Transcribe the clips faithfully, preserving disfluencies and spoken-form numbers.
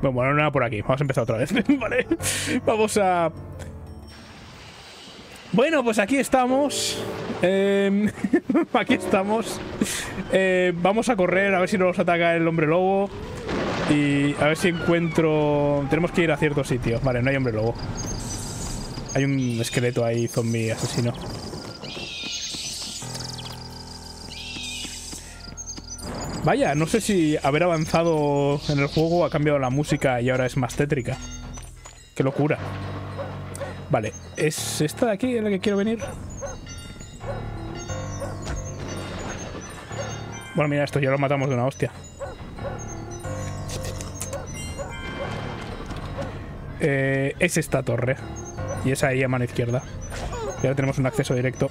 Bueno, bueno, nada por aquí. Vamos a empezar otra vez. Vale. Vamos a... Bueno, pues aquí estamos. Eh, aquí estamos. Eh, vamos a correr a ver si no nos ataca el hombre lobo. Y a ver si encuentro... Tenemos que ir a cierto sitio. Vale, no hay hombre lobo. Hay un esqueleto ahí, zombie asesino. Vaya, no sé si haber avanzado en el juego ha cambiado la música y ahora es más tétrica. Qué locura. Vale, ¿es esta de aquí en la que quiero venir? Bueno, mira, esto ya lo matamos de una hostia. Eh, es esta torre. Y esa ahí a mano izquierda. Y ahora tenemos un acceso directo.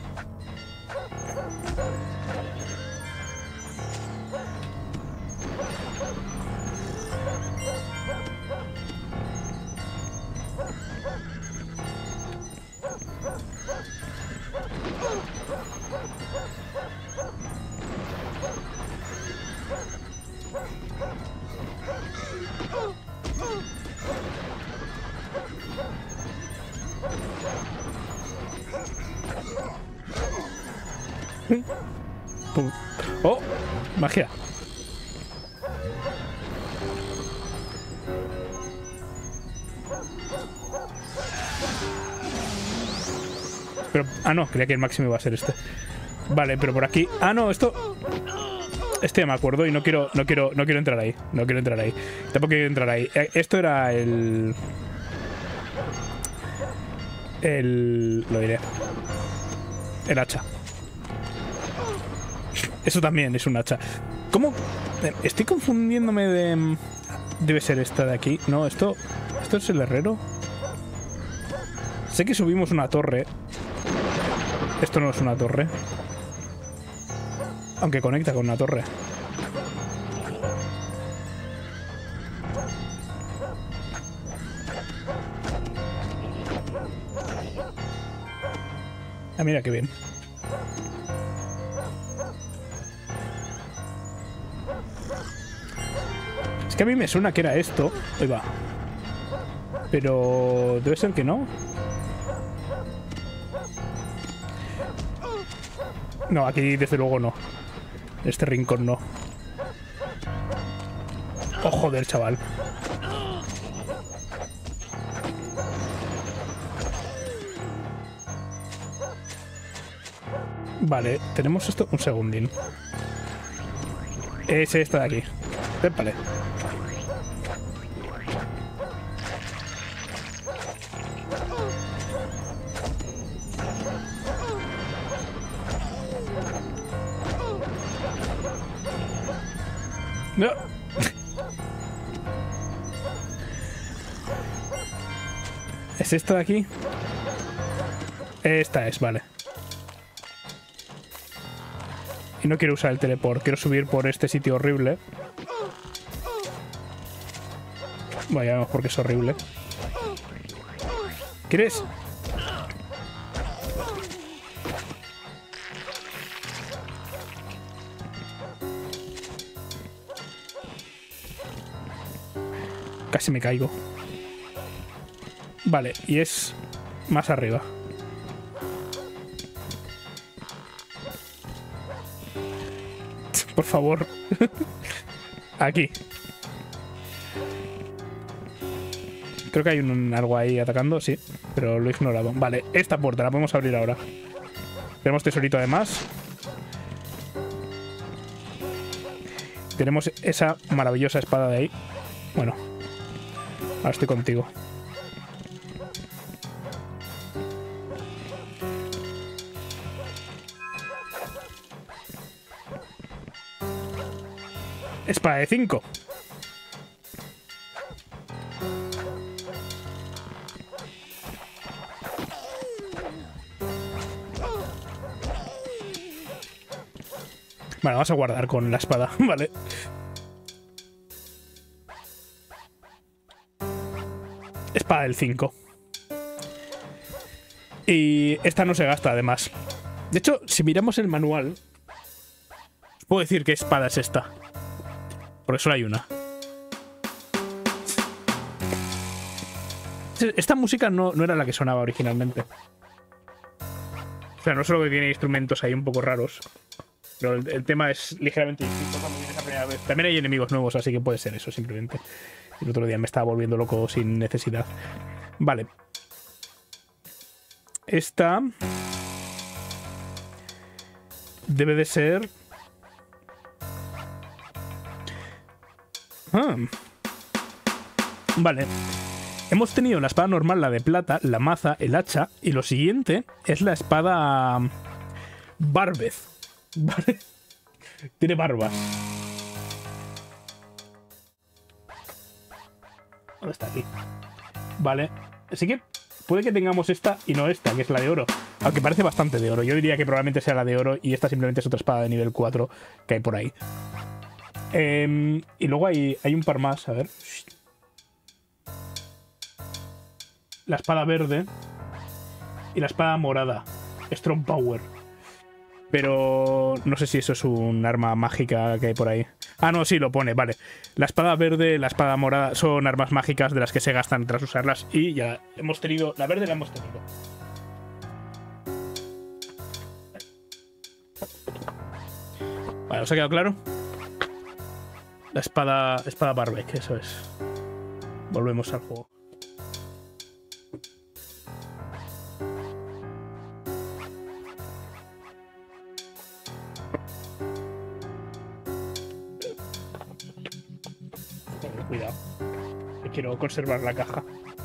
¡Oh! Magia. Pero... Ah, no, creía que el máximo iba a ser este. Vale, pero por aquí... Ah, no, esto... Este ya me acuerdo y no quiero, no quiero, no quiero entrar ahí. No quiero entrar ahí. Tampoco quiero entrar ahí. Esto era el... El... Lo diré. El hacha. Eso también es un hacha. ¿Cómo? Estoy confundiéndome de... Debe ser esta de aquí. No, esto... ¿Esto es el herrero? Sé que subimos una torre. Esto no es una torre. Aunque conecta con una torre. Ah, mira qué bien. Es que a mí me suena que era esto. Ahí va. Pero... debe ser que no. No, aquí desde luego no. Este rincón no. Oh, joder, chaval. Vale, tenemos esto... Un segundín. Es esta de aquí. Vale. No. ¿Es esta de aquí? Esta es, vale. Y no quiero usar el teleport, quiero subir por este sitio horrible. Vaya, vemos porque es horrible. ¿Quieres? Casi me caigo. Vale, y es más arriba. Por favor. Aquí. Creo que hay un algo ahí atacando, sí. Pero lo he ignorado. Vale, esta puerta la podemos abrir ahora. Tenemos tesorito además. Tenemos esa maravillosa espada de ahí. Bueno. Ahora estoy contigo. Espada de cinco. Vale, vamos a guardar con la espada. Vale. Espada del cinco. Y esta no se gasta, además. De hecho, si miramos el manual, os puedo decir qué espada es esta. Porque solo hay una. Esta música no, no era la que sonaba originalmente. O sea, no solo que tiene instrumentos ahí un poco raros, pero el, el tema es ligeramente distinto cuando vienes a primera vez. También hay enemigos nuevos, así que puede ser eso simplemente. El otro día me estaba volviendo loco sin necesidad. Vale. Esta debe de ser... Ah. Vale. Hemos tenido la espada normal, la de plata, la maza, el hacha, y lo siguiente es la espada Barbez. ¿Vale? Tiene barbas. ¿Dónde está aquí? Vale. Así que puede que tengamos esta y no esta, que es la de oro. Aunque parece bastante de oro. Yo diría que probablemente sea la de oro y esta simplemente es otra espada de nivel cuatro que hay por ahí. Eh, y luego hay, hay un par más, a ver. La espada verde y la espada morada. Strong Power. Pero no sé si eso es un arma mágica que hay por ahí. Ah, no, sí, lo pone, vale. La espada verde y la espada morada son armas mágicas de las que se gastan tras usarlas. Y ya hemos tenido... La verde la hemos tenido. Vale, ¿os ha quedado claro? La espada... Espada Barbek, eso es. Volvemos al juego. Cuidado, que quiero conservar la caja.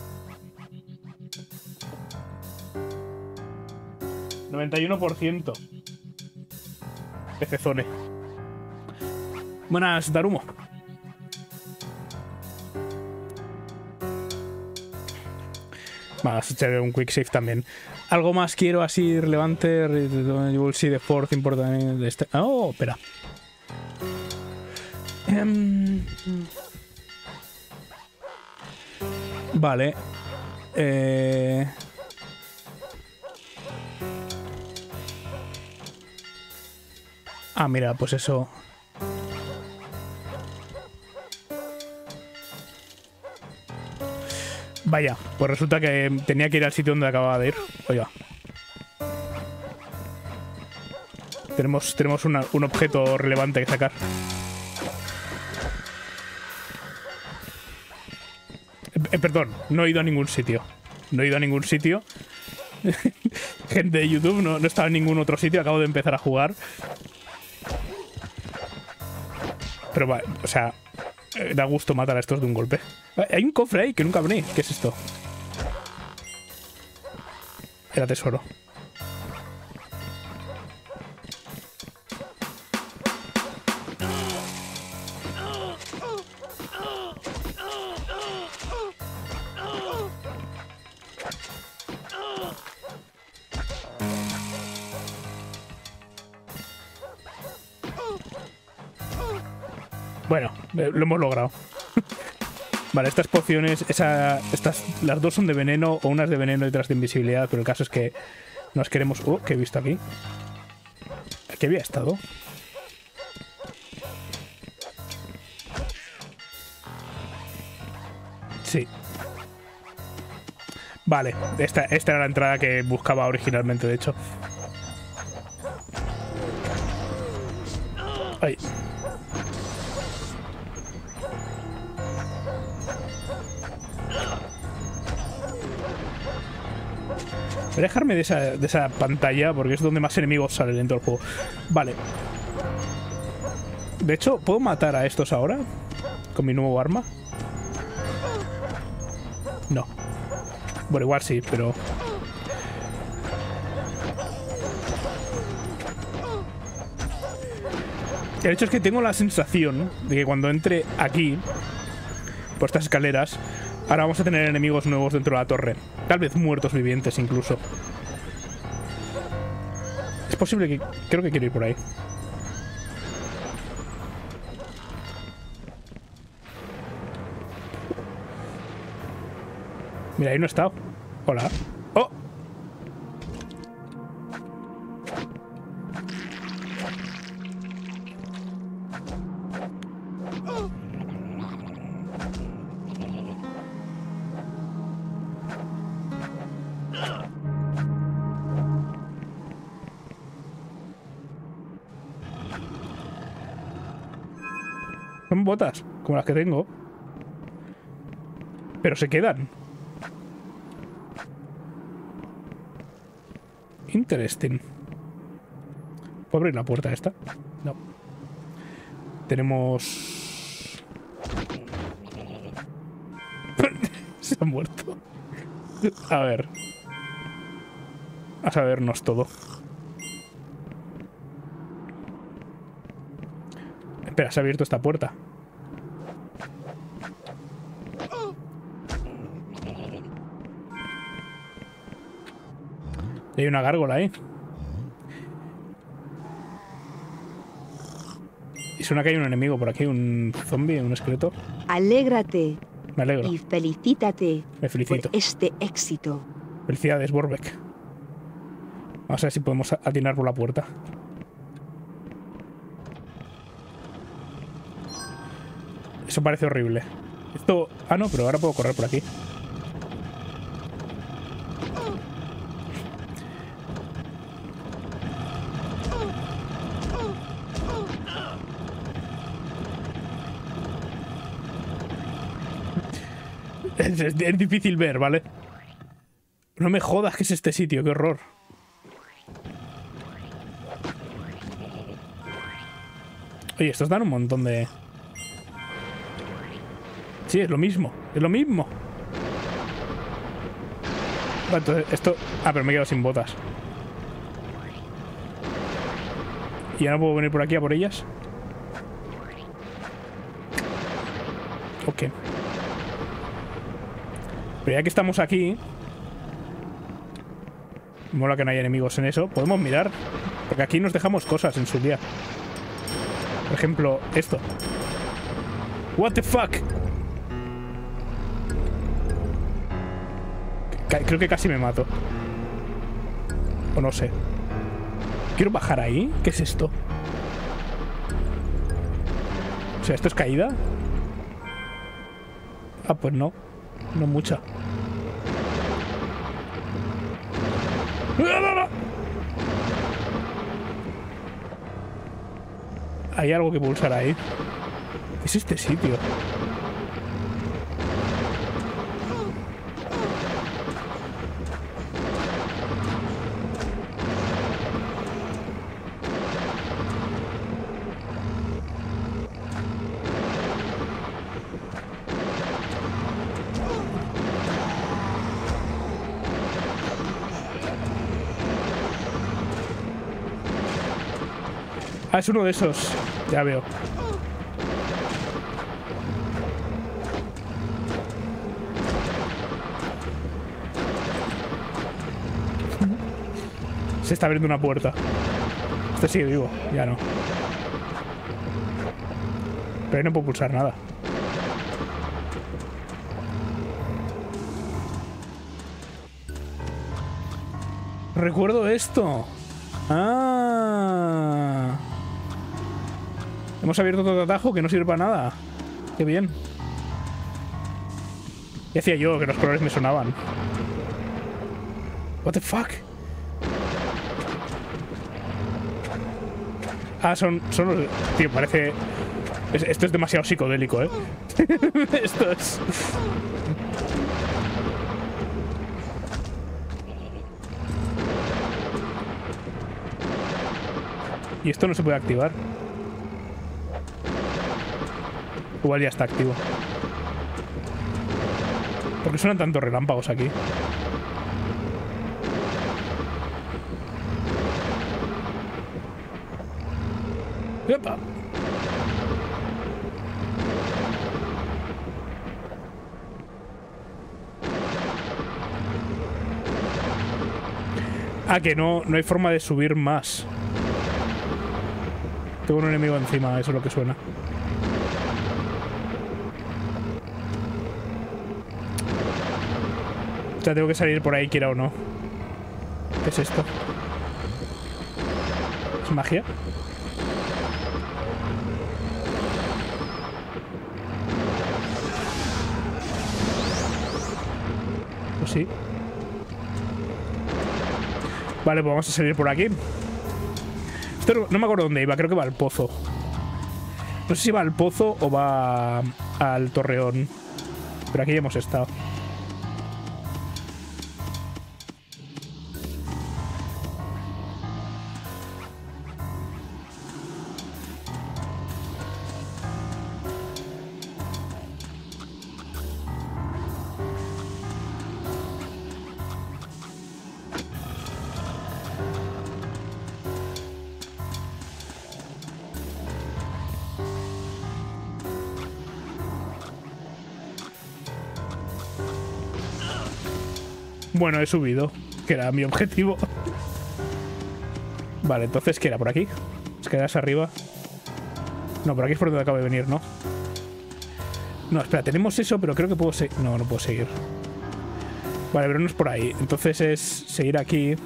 noventa y uno por ciento. Pecezone. Buenas, Darumo. Vas a echar un quick save también. Algo más quiero así relevante. You will see the fourth important de este. Oh, espera. Um... Vale. Eh... Ah, mira, pues eso. Vaya, pues resulta que tenía que ir al sitio donde acababa de ir. Oiga. Tenemos, tenemos una, un objeto relevante que sacar. Eh, perdón, no he ido a ningún sitio. No he ido a ningún sitio. Gente de YouTube, no, no he estado en ningún otro sitio. Acabo de empezar a jugar. Pero vale, o sea, eh, da gusto matar a estos de un golpe. Hay un cofre ahí que nunca abrí. ¿Qué es esto? Era tesoro. Bueno, eh, lo hemos logrado. Vale, estas pociones, esa, estas, las dos son de veneno, o unas de veneno y otras de invisibilidad, pero el caso es que nos queremos... Oh, ¿qué he visto aquí? ¿Aquí había estado? Sí. Vale, esta, esta era la entrada que buscaba originalmente, de hecho. Ay. Voy a dejarme de esa, de esa pantalla porque es donde más enemigos salen en todo el juego. Vale. De hecho, ¿puedo matar a estos ahora? ¿Con mi nuevo arma? No. Bueno, igual sí, pero... El hecho es que tengo la sensación de que cuando entre aquí, por estas escaleras, ahora vamos a tener enemigos nuevos dentro de la torre. Tal vez muertos vivientes incluso. Es posible que... Creo que quiero ir por ahí. Mira, ahí no he estado. Hola. ¡Oh! Son botas, como las que tengo. Pero se quedan. Interesting. ¿Puedo abrir la puerta esta? No. Tenemos... Se ha muerto. A ver. A sabernos todo. Espera, se ha abierto esta puerta. Y hay una gárgola ahí. Y suena que hay un enemigo por aquí, un zombie, un esqueleto. Alégrate. Me alegro. Y felicítate. Me felicito. Por este éxito. Felicidades, Borbeck. Vamos a ver si podemos atinar por la puerta. Eso parece horrible. Esto... Ah, no, pero ahora puedo correr por aquí. Es, es, es difícil ver, ¿vale? No me jodas que es este sitio, qué horror. Oye, estos dan un montón de... Sí, es lo mismo, es lo mismo. Vale, entonces esto... Ah, pero me he quedado sin botas. ¿Y ya no puedo venir por aquí a por ellas? Ok. Pero ya que estamos aquí... Mola que no haya enemigos en eso. Podemos mirar. Porque aquí nos dejamos cosas en su día. Por ejemplo, esto. What the fuck? Creo que casi me mato. O no sé. ¿Quiero bajar ahí? ¿Qué es esto? O sea, ¿esto es caída? Ah, pues no. No mucha. Hay algo que pulsar ahí. ¿Qué es este sitio? Ah, es uno de esos. Ya veo. Se está abriendo una puerta. Este sigue vivo. Ya no. Pero ahí no puedo pulsar nada. Recuerdo esto. Ah... Hemos abierto todo atajo que no sirve para nada. Qué bien. ¿Qué hacía yo? Que los colores me sonaban. What the fuck? Ah, son... son tío, parece... Es, esto es demasiado psicodélico, ¿eh? Esto es... Y esto no se puede activar. Igual ya está activo. ¿Por qué suenan tantos relámpagos aquí? ¡Epa! Ah, que no, no hay forma de subir más. Tengo un enemigo encima, eso es lo que suena. O sea, tengo que salir por ahí, quiera o no. ¿Qué es esto? ¿Es magia? Pues sí. Vale, pues vamos a salir por aquí. Esto no, no me acuerdo dónde iba, creo que va al pozo. No sé si va al pozo o va al torreón. Pero aquí ya hemos estado. Bueno, he subido, que era mi objetivo. Vale, entonces, ¿qué era? ¿Por aquí? Escaleras arriba. No, por aquí es por donde acabo de venir, ¿no? No, espera, tenemos eso, pero creo que puedo seguir. No, no puedo seguir. Vale, pero no es por ahí. Entonces es seguir aquí.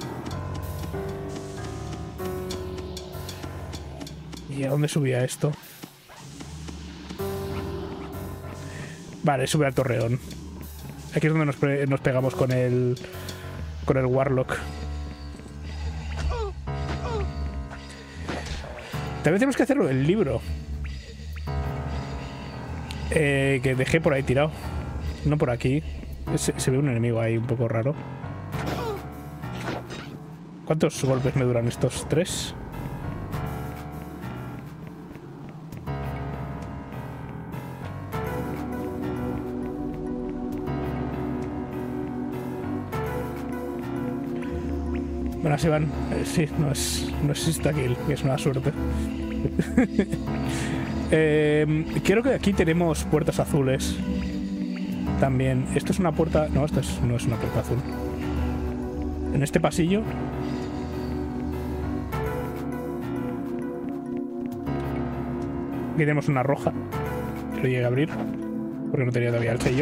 ¿Y a dónde subía esto? Vale, sube al torreón. Aquí es donde nos, nos pegamos con el... Con el Warlock. También tenemos que hacerlo el libro. Eh, que dejé por ahí tirado. No por aquí. Se, se ve un enemigo ahí un poco raro. ¿Cuántos golpes me duran estos? ¿Tres? Bueno, así van. Eh, sí, no es, no es insta-kill, que es una suerte. eh, creo que aquí tenemos puertas azules. También. Esto es una puerta... No, esto es, no es una puerta azul. En este pasillo... Aquí tenemos una roja. Que lo llegué a abrir. Porque no tenía todavía el sello.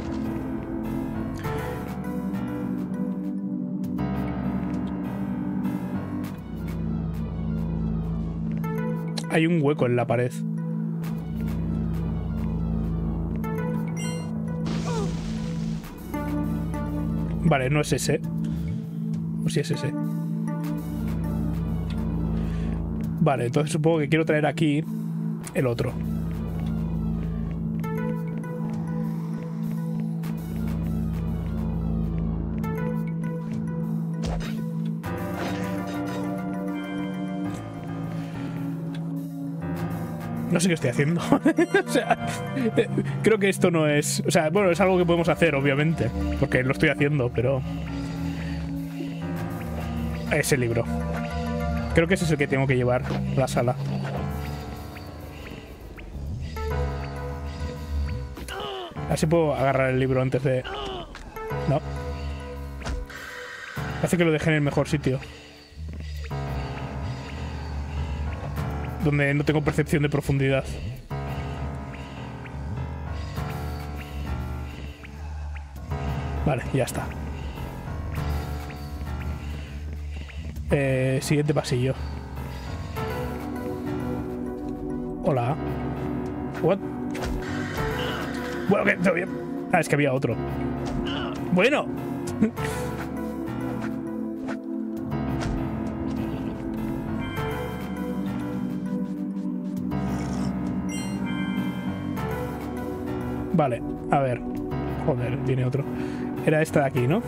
Hay un hueco en la pared. Vale, no es ese. O si es ese. Vale, entonces supongo que quiero traer aquí el otro. No sé qué estoy haciendo. O sea, creo que esto no es... O sea, bueno, es algo que podemos hacer, obviamente. Porque lo estoy haciendo, pero... Ese libro. Creo que ese es el que tengo que llevar a la sala. A ver si puedo agarrar el libro antes de... No. Hace que lo deje en el mejor sitio. Donde no tengo percepción de profundidad. Vale, ya está. Eh, siguiente pasillo. Hola. What? Bueno, que todo bien. Ah, es que había otro. Bueno. Vale, a ver. Joder, viene otro. Era esta de aquí, ¿no?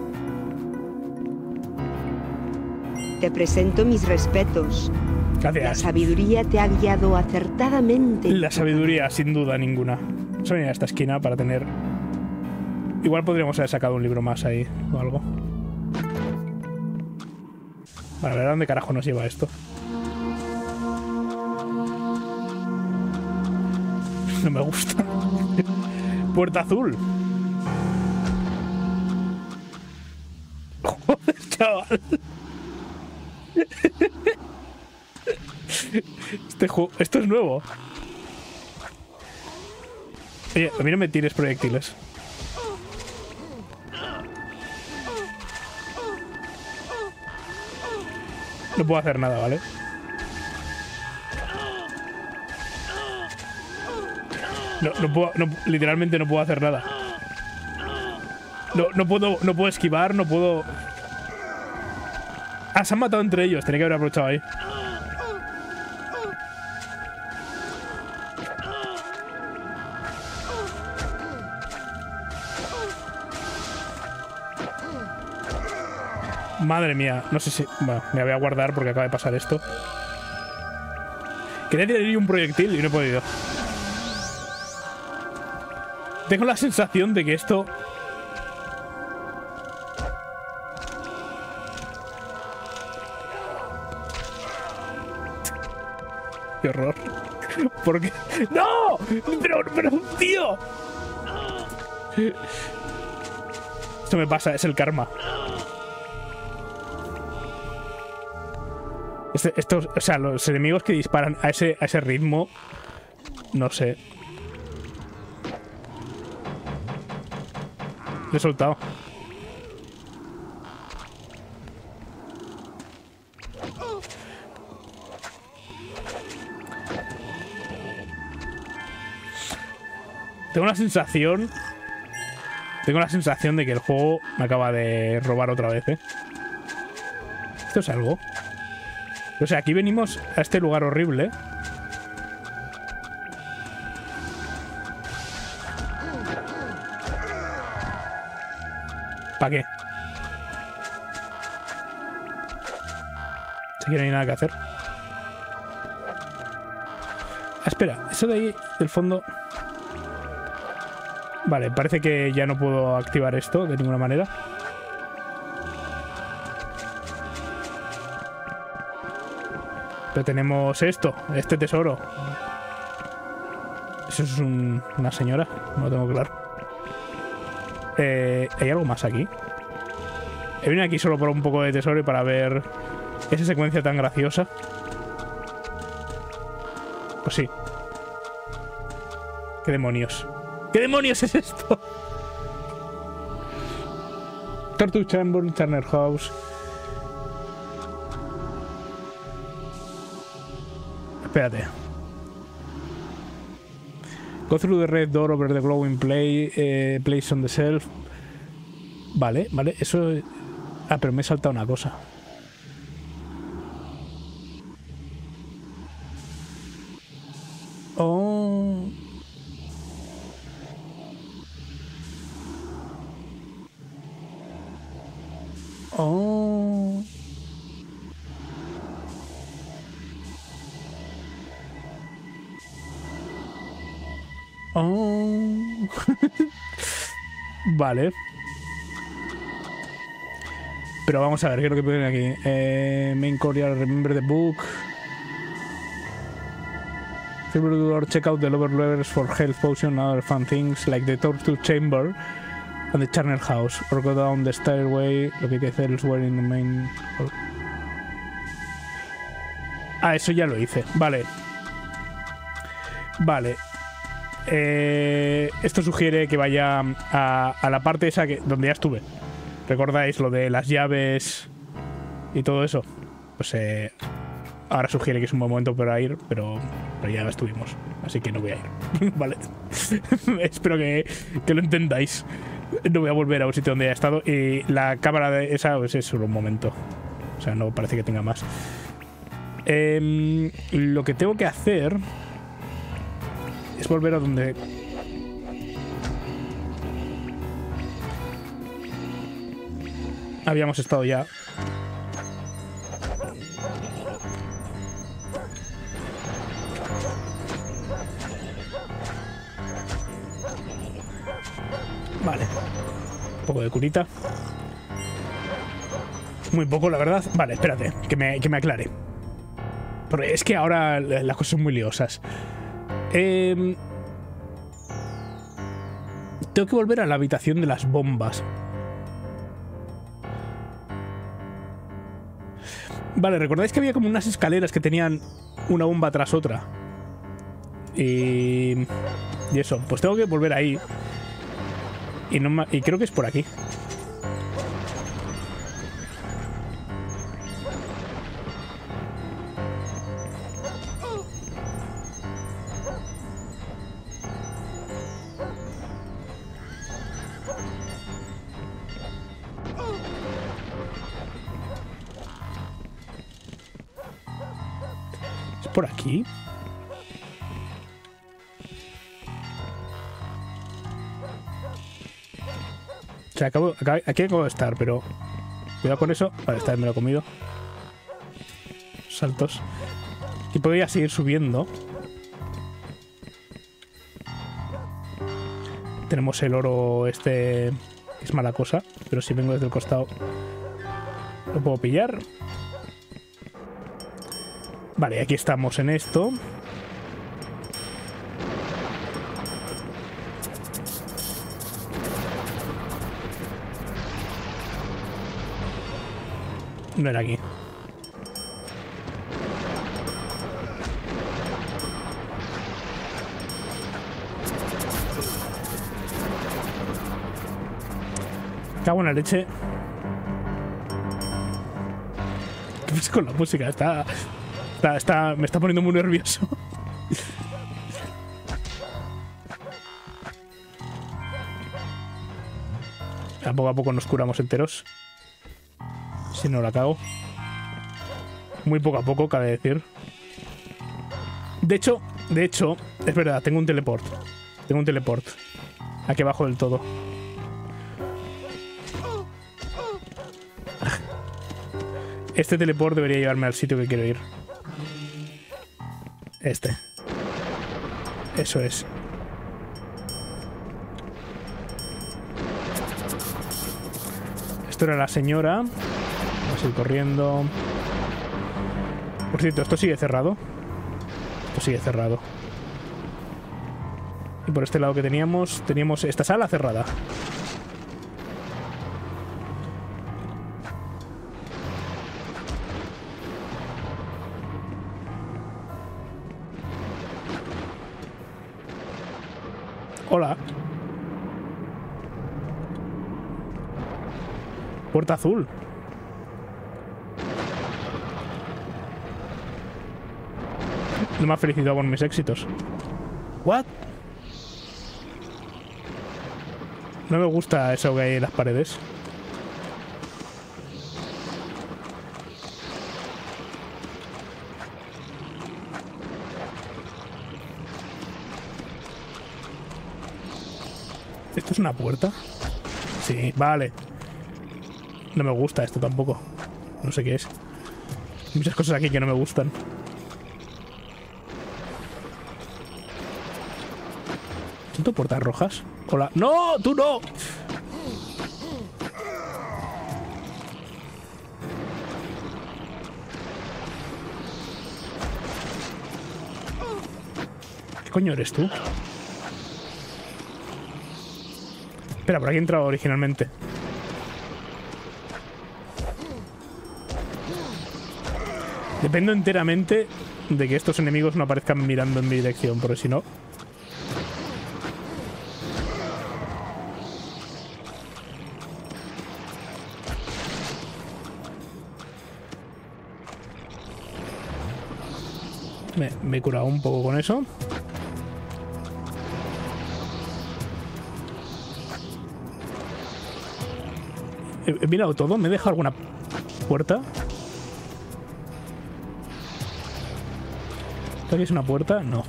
Te presento mis respetos. Gracias. La sabiduría te ha guiado acertadamente. La sabiduría, sin duda ninguna. Vamos a venir a esta esquina para tener... Igual podríamos haber sacado un libro más ahí o algo. Vale, a ver a dónde carajo nos lleva esto. No me gusta. Puerta azul. Joder, chaval. Este juego... Esto es nuevo. Oye, a mí no me tires proyectiles. No puedo hacer nada, ¿vale? No, no puedo, no, literalmente no puedo hacer nada. No, no puedo, no puedo esquivar, no puedo... Ah, se han matado entre ellos. Tenía que haber aprovechado ahí. Madre mía, no sé si... Bueno, me voy a guardar porque acaba de pasar esto. Quería tirar un proyectil y no he podido. Tengo la sensación de que esto... Qué horror. ¿Por qué? ¡No! ¡Pero, pero, tío! Esto me pasa, es el karma. Este, estos, o sea, los enemigos que disparan a ese, a ese ritmo, no sé. Lo he soltado. Tengo la sensación... Tengo la sensación de que el juego me acaba de robar otra vez, ¿eh? ¿Esto es algo? O sea, aquí venimos a este lugar horrible. ¿Para qué? Si que no hay nada que hacer. Ah, espera, eso de ahí, del fondo... Vale, parece que ya no puedo activar esto de ninguna manera. Pero tenemos esto, este tesoro. Eso es un, una señora, no lo tengo claro. Eh, ¿Hay algo más aquí? He venido aquí solo por un poco de tesoro y para ver esa secuencia tan graciosa. Pues sí. ¿Qué demonios? ¿Qué demonios es esto? Torture Chamber, Turner House. Espérate. Go through the red door over the glowing play, eh, place on the shelf. Vale, vale, eso... Ah, pero me he saltado una cosa. Oh... Oh... Oh... Vale. Pero vamos a ver qué es lo que ponen aquí. Eh, main Courier, remember the book. Silver door, check out the lower levels for health potion and other fun things like the torture chamber and the charnel house. Or go down the stairway, located elsewhere in the main... Ah, eso ya lo hice. Vale. Vale. Eh, esto sugiere que vaya a, a la parte esa que, donde ya estuve. ¿Recordáis lo de las llaves y todo eso? Pues eh, ahora sugiere que es un buen momento para ir, pero, pero ya estuvimos. Así que no voy a ir. Vale. Espero que, que lo entendáis. No voy a volver a un sitio donde haya estado. Y la cámara de esa pues, es solo un momento. O sea, no parece que tenga más. Eh, lo que tengo que hacer es volver a donde... habíamos estado ya. Vale. Un poco de curita. Muy poco, la verdad. Vale, espérate, que me, que me aclare. Porque es que ahora las cosas son muy liosas. Eh, tengo que volver a la habitación de las bombas. Vale, ¿recordáis que había como unas escaleras que tenían una bomba tras otra? Y... y eso, pues tengo que volver ahí. Y, no, y creo que es por aquí. ¿Por aquí? O sea, acabo, acabo, aquí acabo de estar, pero... Cuidado con eso. Vale, esta vez me lo he comido. Saltos. Y podría seguir subiendo. Tenemos el oro este, que es mala cosa, pero si vengo desde el costado lo puedo pillar. Vale, aquí estamos en esto. No era aquí. Cago en la leche. ¿Qué pasa con la música? Está, está, está, me está poniendo muy nervioso. A poco a poco nos curamos enteros. Si no la cago. Muy poco a poco, cabe decir. De hecho, de hecho, es verdad, tengo un teleport. Tengo un teleport. Aquí abajo del todo. Este teleport debería llevarme al sitio que quiero ir. Este. Eso es. Esto era la señora. Vamos a ir corriendo. Por cierto, esto sigue cerrado. Esto sigue cerrado. Y por este lado que teníamos, teníamos esta sala cerrada. Hola. Puerta azul. No me ha felicitado por mis éxitos. ¿What? No me gusta eso que hay en las paredes. ¿Esto es una puerta? Sí, vale. No me gusta esto tampoco. No sé qué es. Hay muchas cosas aquí que no me gustan. ¿Siento puertas rojas? Hola. ¡No! ¡Tú no! ¿Qué coño eres tú? Espera, por aquí he entrado originalmente. Dependo enteramente de que estos enemigos no aparezcan mirando en mi dirección, porque si no... Me, me he curado un poco con eso. He, he mirado todo, me he dejado alguna puerta. ¿Esto aquí es una puerta? No.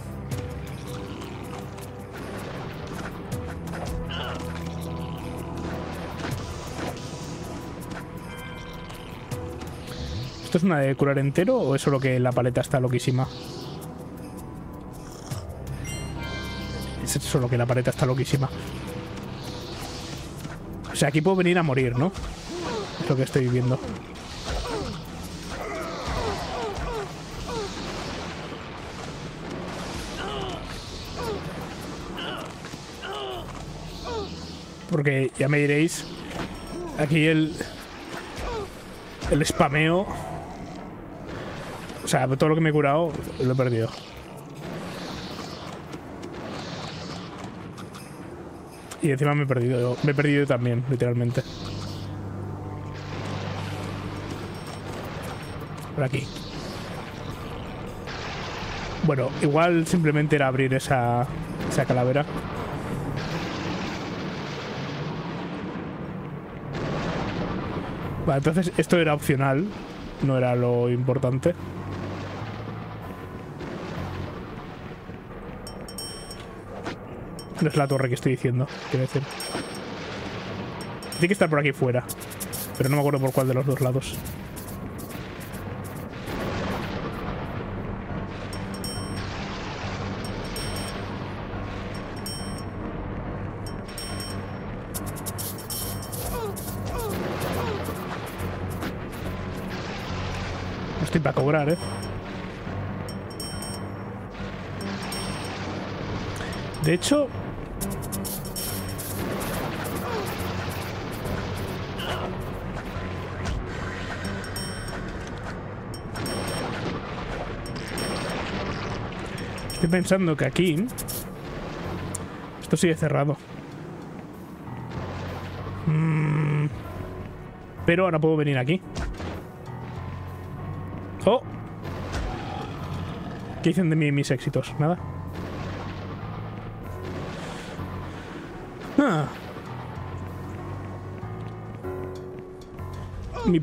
¿Esto es una de curar entero o es solo que la paleta está loquísima? Es solo que la paleta está loquísima. O sea, aquí puedo venir a morir, ¿no? Es lo que estoy viendo. Porque ya me diréis, aquí el el spameo, o sea, todo lo que me he curado lo he perdido. Y encima me he perdido, me he perdido también, literalmente. Por aquí. Bueno, igual simplemente era abrir esa, esa calavera. Vale, entonces esto era opcional, no era lo importante. No es la torre que estoy diciendo, quiero decir. Tiene que estar por aquí fuera. pero no me acuerdo por cuál de los dos lados. No estoy para cobrar, ¿eh? De hecho... Estoy pensando que aquí... Esto sigue cerrado. Mm, pero ahora puedo venir aquí. ¡Oh! ¿Qué dicen de mí mis éxitos? Nada. Ah. Mi...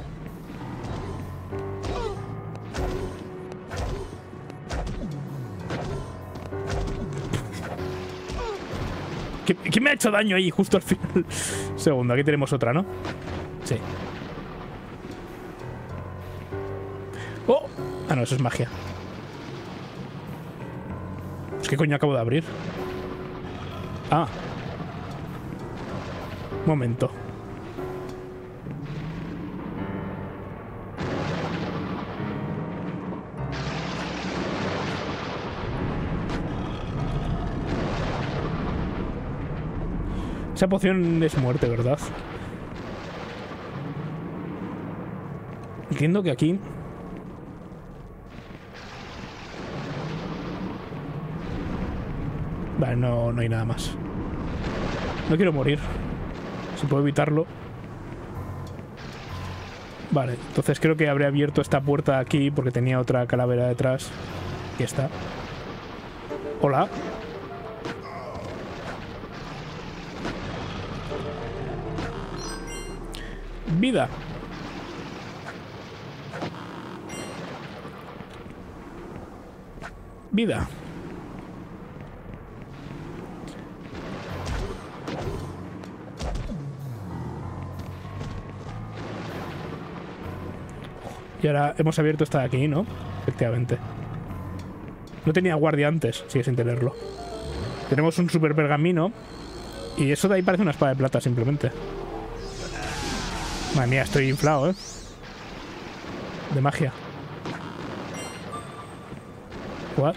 ¿Qué, ¿Qué me ha hecho daño ahí justo al final? Segundo, aquí tenemos otra, ¿no? Sí. ¡Oh! Ah, no, eso es magia. Pues ¿qué coño acabo de abrir? Ah. Momento. Esa poción es muerte, ¿verdad? Entiendo que aquí... Vale, no, no hay nada más. No quiero morir. Si puedo evitarlo. Vale, entonces creo que habré abierto esta puerta aquí porque tenía otra calavera detrás. Aquí está. Hola. Vida. Vida. Y ahora hemos abierto esta de aquí, ¿no? Efectivamente. No tenía guardia antes, sigue sin tenerlo. Tenemos un super pergamino. Y eso de ahí parece una espada de plata, simplemente. Madre mía, estoy inflado, ¿eh? De magia. ¿What?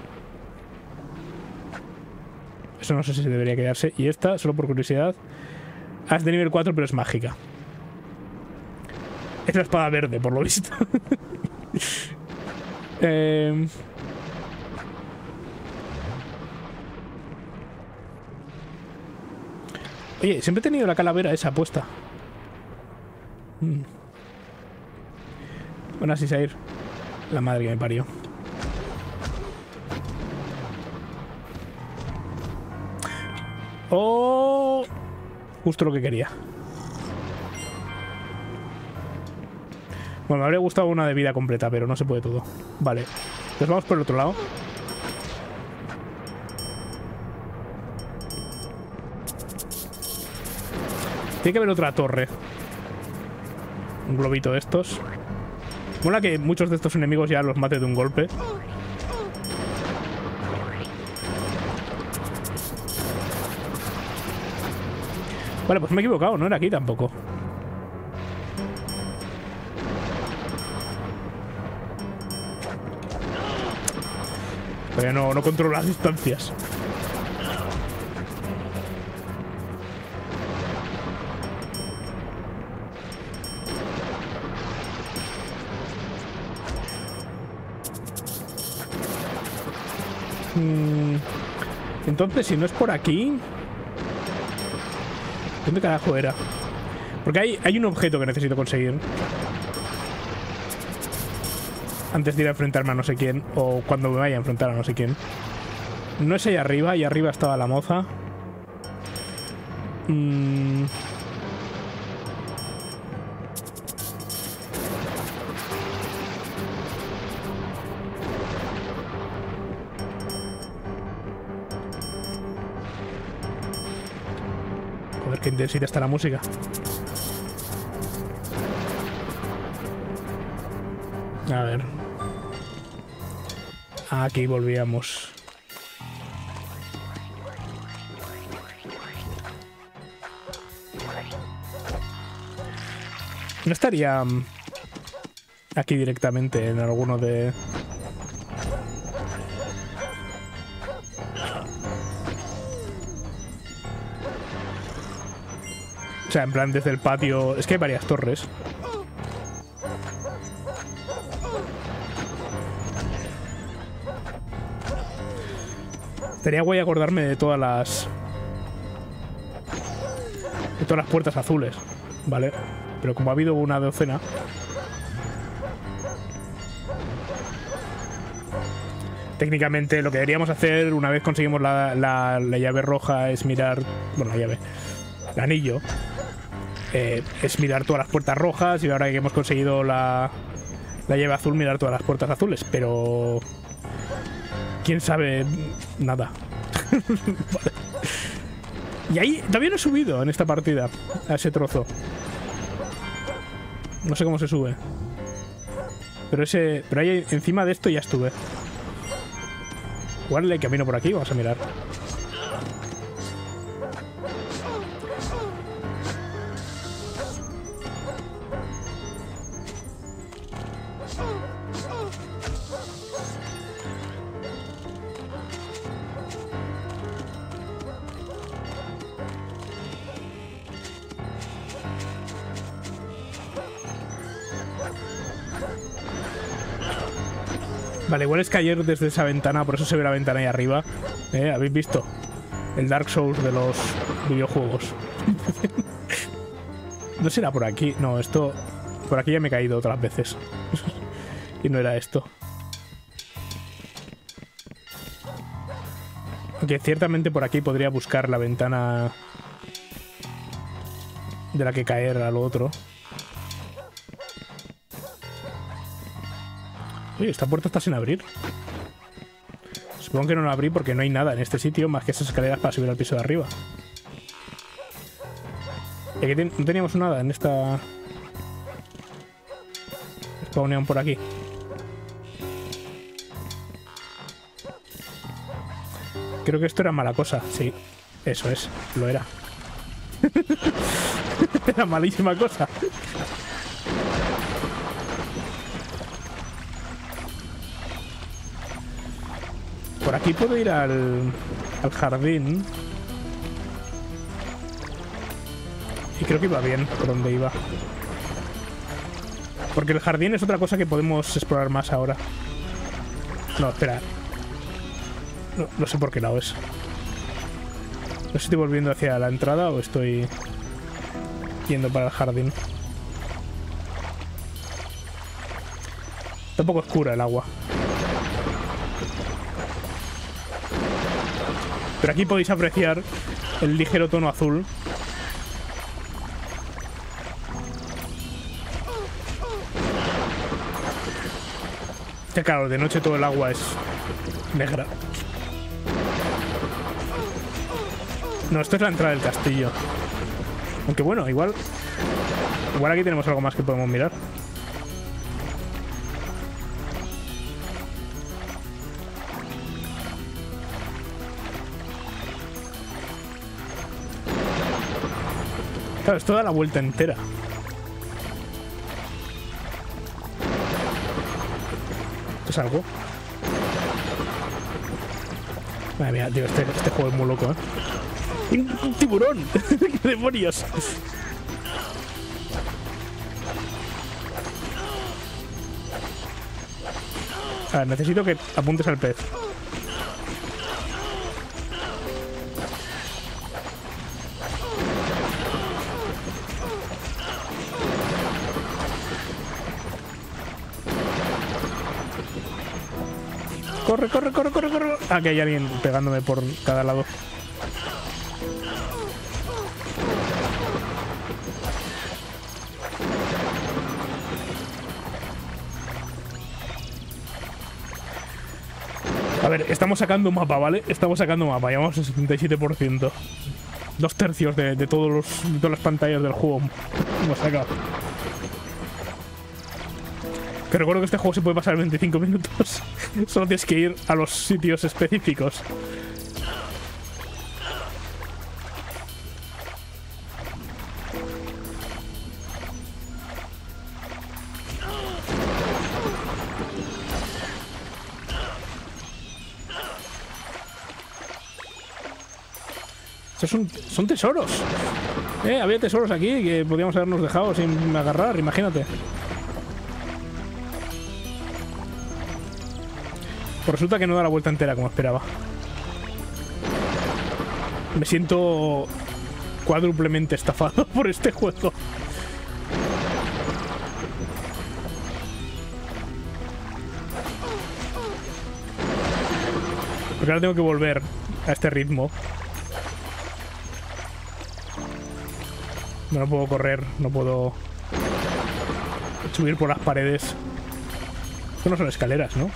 Eso no sé si debería quedarse. Y esta, solo por curiosidad, es de nivel cuatro, pero es mágica. Es la espada verde, por lo visto. eh... Oye, siempre he tenido la calavera esa puesta. Mm. Bueno, así se ir. La madre que me parió. Oh, justo lo que quería. Bueno, me habría gustado una de vida completa, pero no se puede todo. Vale, pues vamos por el otro lado. Tiene que haber otra torre. Un globito de estos. Mola que muchos de estos enemigos ya los mate de un golpe. Vale, pues me he equivocado, no era aquí tampoco. Pero no, no controlo las distancias. Mm, entonces, si no es por aquí... ¿Dónde carajo era? Porque hay, hay un objeto que necesito conseguir antes de ir a enfrentarme a no sé quién, o cuando me vaya a enfrentar a no sé quién. No es ahí arriba, ahí arriba estaba la moza. Mm. Joder, qué intensidad está la música. A ver. Aquí volvíamos. No estaría aquí directamente en alguno de... O sea, en plan desde el patio... Es que hay varias torres. Estaría guay acordarme de todas las... De todas las puertas azules, ¿vale? Pero como ha habido una docena... Técnicamente lo que deberíamos hacer una vez conseguimos la, la, la llave roja es mirar... Bueno, la llave... El anillo. Eh, es mirar todas las puertas rojas y ahora que hemos conseguido la, la llave azul, mirar todas las puertas azules. Pero... ¿Quién sabe? Nada. Vale. Y ahí todavía no he subido en esta partida a ese trozo. No sé cómo se sube. Pero ese... Pero ahí encima de esto ya estuve. Igual hay camino por aquí, vamos a mirar. Vale, igual es que ayer desde esa ventana, por eso se ve la ventana ahí arriba. ¿Eh? ¿Habéis visto? El Dark Souls de los videojuegos. No será por aquí. No, esto... Por aquí ya me he caído otras veces. Y no era esto. Aunque ciertamente por aquí podría buscar la ventana de la que caer a lo otro. Oye, esta puerta está sin abrir. Supongo que no la abrí porque no hay nada en este sitio más que esas escaleras para subir al piso de arriba. Y aquí ten no teníamos nada en esta... Spawnean por aquí. Creo que esto era mala cosa, sí. Eso es, lo era. Era malísima cosa. Por aquí puedo ir al, al jardín. Y creo que iba bien por donde iba. Porque el jardín es otra cosa que podemos explorar más ahora. No, espera. No, no sé por qué lado es. No sé si estoy volviendo hacia la entrada o estoy yendo para el jardín. Está un poco oscura el agua. Pero aquí podéis apreciar el ligero tono azul. Que claro, de noche todo el agua es negra. No, esto es la entrada del castillo. Aunque bueno, igual... Igual aquí tenemos algo más que podemos mirar. Claro, esto da la vuelta entera. ¿Esto es algo? Madre mía, tío, este, este juego es muy loco, ¿eh? ¡Un, un tiburón! ¡Qué demonios! A ver, necesito que apuntes al pez. Corre, corre, corre, corre, corre. Ah, que hay alguien pegándome por cada lado. A ver, estamos sacando un mapa, ¿vale? Estamos sacando un mapa, llevamos el setenta y siete por ciento. Dos tercios de, de, todos los, de todas las pantallas del juego hemos sacado. Te recuerdo que este juego se puede pasar en veinticinco minutos. Solo tienes que ir a los sitios específicos. Estos son, son tesoros. Eh, había tesoros aquí que podíamos habernos dejado sin agarrar, imagínate. Pues resulta que no da la vuelta entera como esperaba. Me siento cuádruplemente estafado por este juego. Porque ahora tengo que volver a este ritmo. No puedo correr, no puedo subir por las paredes. Esto no son escaleras, ¿no?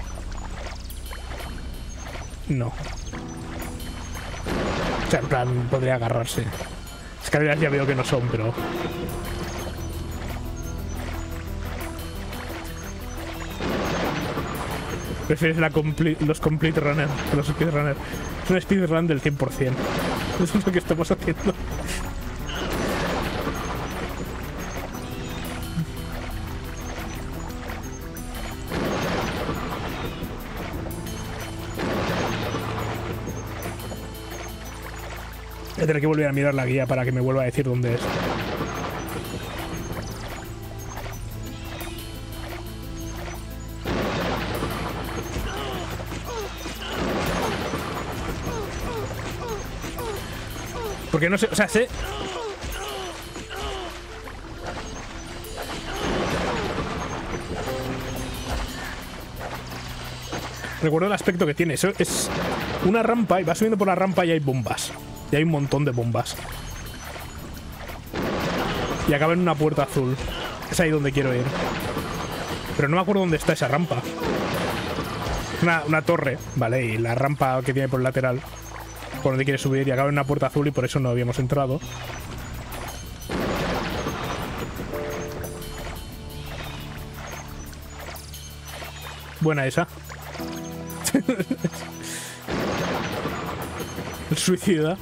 No. O sea, en plan, podría agarrarse. Escaleras ya veo que no son, pero... Prefieres la compli los complete runner que los speedrunner. Es un speedrun del cien por cien. Eso es lo que estamos haciendo. Voy a tener que volver a mirar la guía para que me vuelva a decir dónde es. Porque no sé, o sea, sé... Recuerdo el aspecto que tiene. Eso es una rampa y vas subiendo por la rampa y hay bombas. Y hay un montón de bombas. Y acaba en una puerta azul. Es ahí donde quiero ir. Pero no me acuerdo dónde está esa rampa. Una, una torre, vale, y la rampa que tiene por el lateral. Por donde quiere subir y acaba en una puerta azul y por eso no habíamos entrado. Buena esa. El suicida.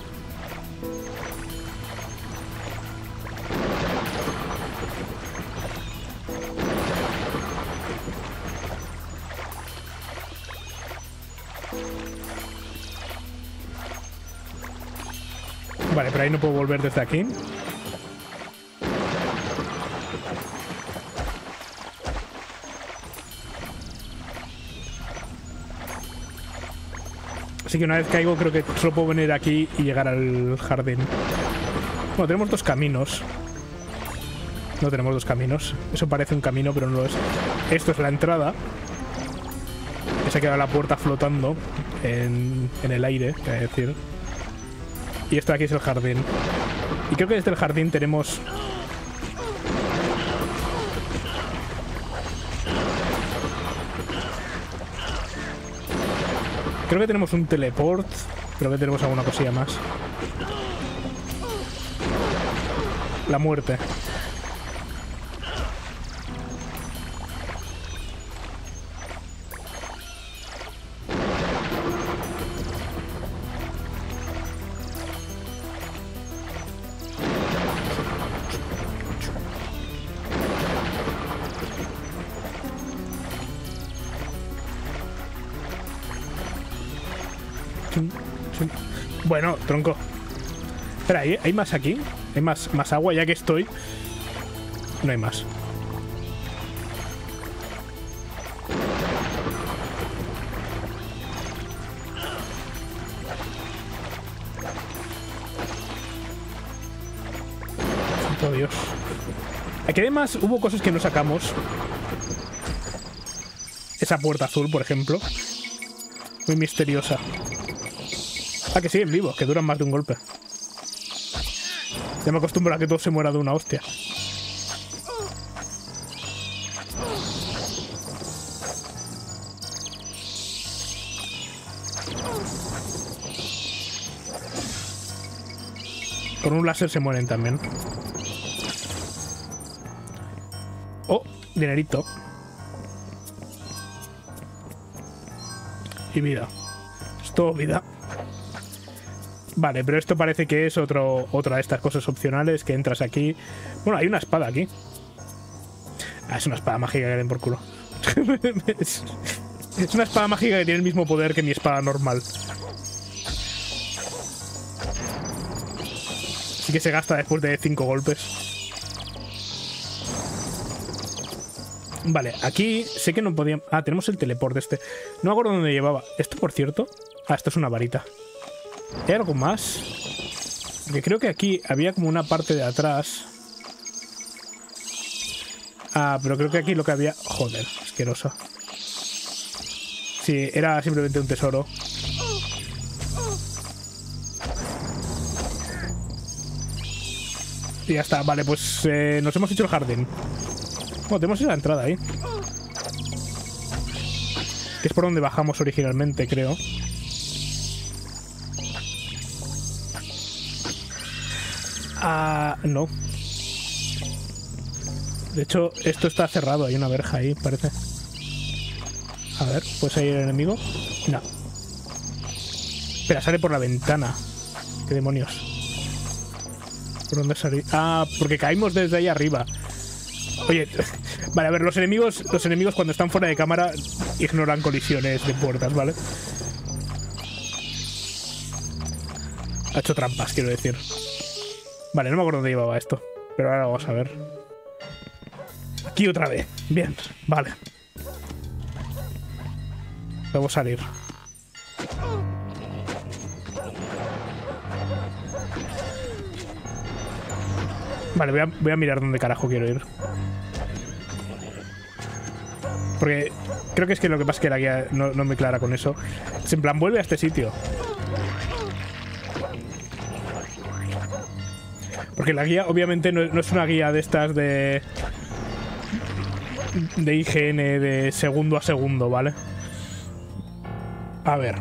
Vale, pero ahí no puedo volver desde aquí. Así que una vez caigo creo que solo puedo venir aquí y llegar al jardín. Bueno, tenemos dos caminos. No tenemos dos caminos. Eso parece un camino, pero no lo es. Esto es la entrada. Esa queda la puerta flotando en, en el aire, es decir. Y esto de aquí es el jardín. Y creo que desde el jardín tenemos... Creo que tenemos un teleport. Creo que tenemos alguna cosilla más. La muerte. Bueno, tronco. Espera, ¿hay, ¿hay más aquí? ¿Hay más, más agua? Ya que estoy... No hay más. Santo Dios. Aquí además hubo cosas que no sacamos. Esa puerta azul, por ejemplo. Muy misteriosa. Ah, que siguen vivos, que duran más de un golpe. Ya me acostumbro a que todo se muera de una hostia. Con un láser se mueren también. Oh, dinerito. y vida. Es todo vida. Vale, pero esto parece que es otro, otra de estas cosas opcionales que entras aquí. Bueno, hay una espada aquí. Ah, es una espada mágica que den por culo. es, es una espada mágica que tiene el mismo poder que mi espada normal. Así que se gasta después de cinco golpes. Vale, aquí sé que no podíamos... Ah, tenemos el teleporte este. No me acuerdo dónde llevaba. Esto, por cierto... Ah, esto es una varita. ¿Hay algo más? Porque creo que aquí había como una parte de atrás. Ah, pero creo que aquí lo que había... Joder, asquerosa. Sí, era simplemente un tesoro. Y ya está. Vale, pues eh, nos hemos hecho el jardín. Bueno, tenemos esa entrada ahí. Que es por donde bajamos originalmente, creo. Ah, no. De hecho, esto está cerrado. Hay una verja ahí, parece. A ver, ¿puede salir el enemigo? No. Espera, sale por la ventana. ¿Qué demonios? ¿Por dónde salir? Ah, porque caímos desde ahí arriba. Oye, vale, a ver, los enemigos, los enemigos cuando están fuera de cámara ignoran colisiones de puertas, ¿vale? Ha hecho trampas, quiero decir. Vale, no me acuerdo dónde llevaba esto, pero ahora lo vamos a ver. Aquí otra vez. Bien, vale. Vamos a salir. Vale, voy a, voy a mirar dónde carajo quiero ir. Porque creo que es que lo que pasa es que la guía no, no me clara con eso. Es en plan, vuelve a este sitio. Porque la guía obviamente no, no es una guía de estas de... de I G N de segundo a segundo, ¿vale? A ver.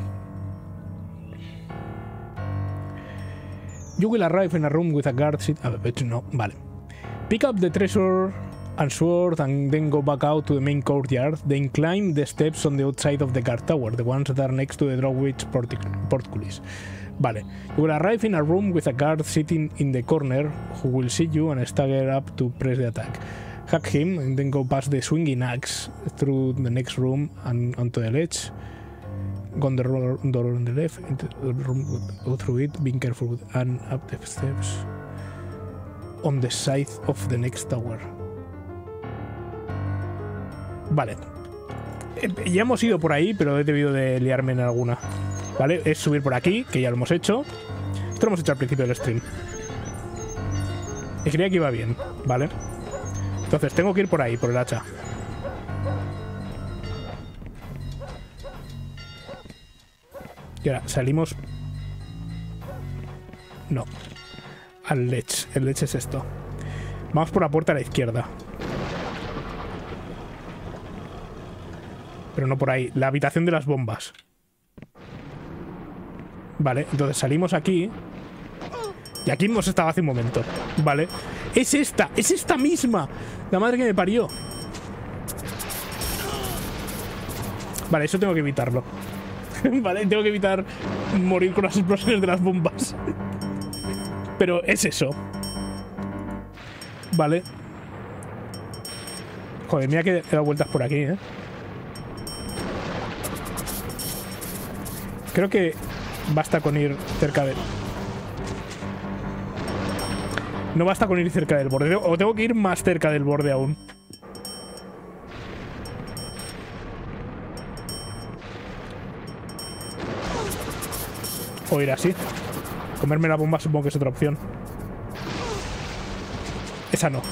You will arrive in a room with a guard seat. A ver, no, vale. Pick up the treasure and sword and then go back out to the main courtyard. Then climb the steps on the outside of the guard tower, the ones that are next to the Drawwitch portcullis. Vale. You will arrive in a room with a guard sitting in the corner who will see you and stagger up to press the attack. Hack him and then go past the swinging axe through the next room and onto the ledge. Go on the door on the left, into the room, go through it, being careful and up the steps on the side of the next tower. Vale. Ya hemos ido por ahí, pero he debido de liarme en alguna. Vale, es subir por aquí, que ya lo hemos hecho. Esto lo hemos hecho al principio del stream. Y creía que iba bien, ¿vale? Entonces tengo que ir por ahí, por el hacha. Y ahora salimos... No. Al ledge. El ledge es esto. Vamos por la puerta a la izquierda. Pero no por ahí. La habitación de las bombas. Vale, entonces salimos aquí. Y aquí hemos estado hace un momento. Vale. ¡Es esta! ¡Es esta misma! La madre que me parió. Vale, eso tengo que evitarlo. Vale, tengo que evitar morir con las explosiones de las bombas. Pero es eso. Vale. Joder, mira que he dado vueltas por aquí, ¿eh? Creo que basta con ir cerca de... No basta con ir cerca del borde. O tengo que ir más cerca del borde aún. O ir así. Comerme la bomba supongo que es otra opción. Esa no.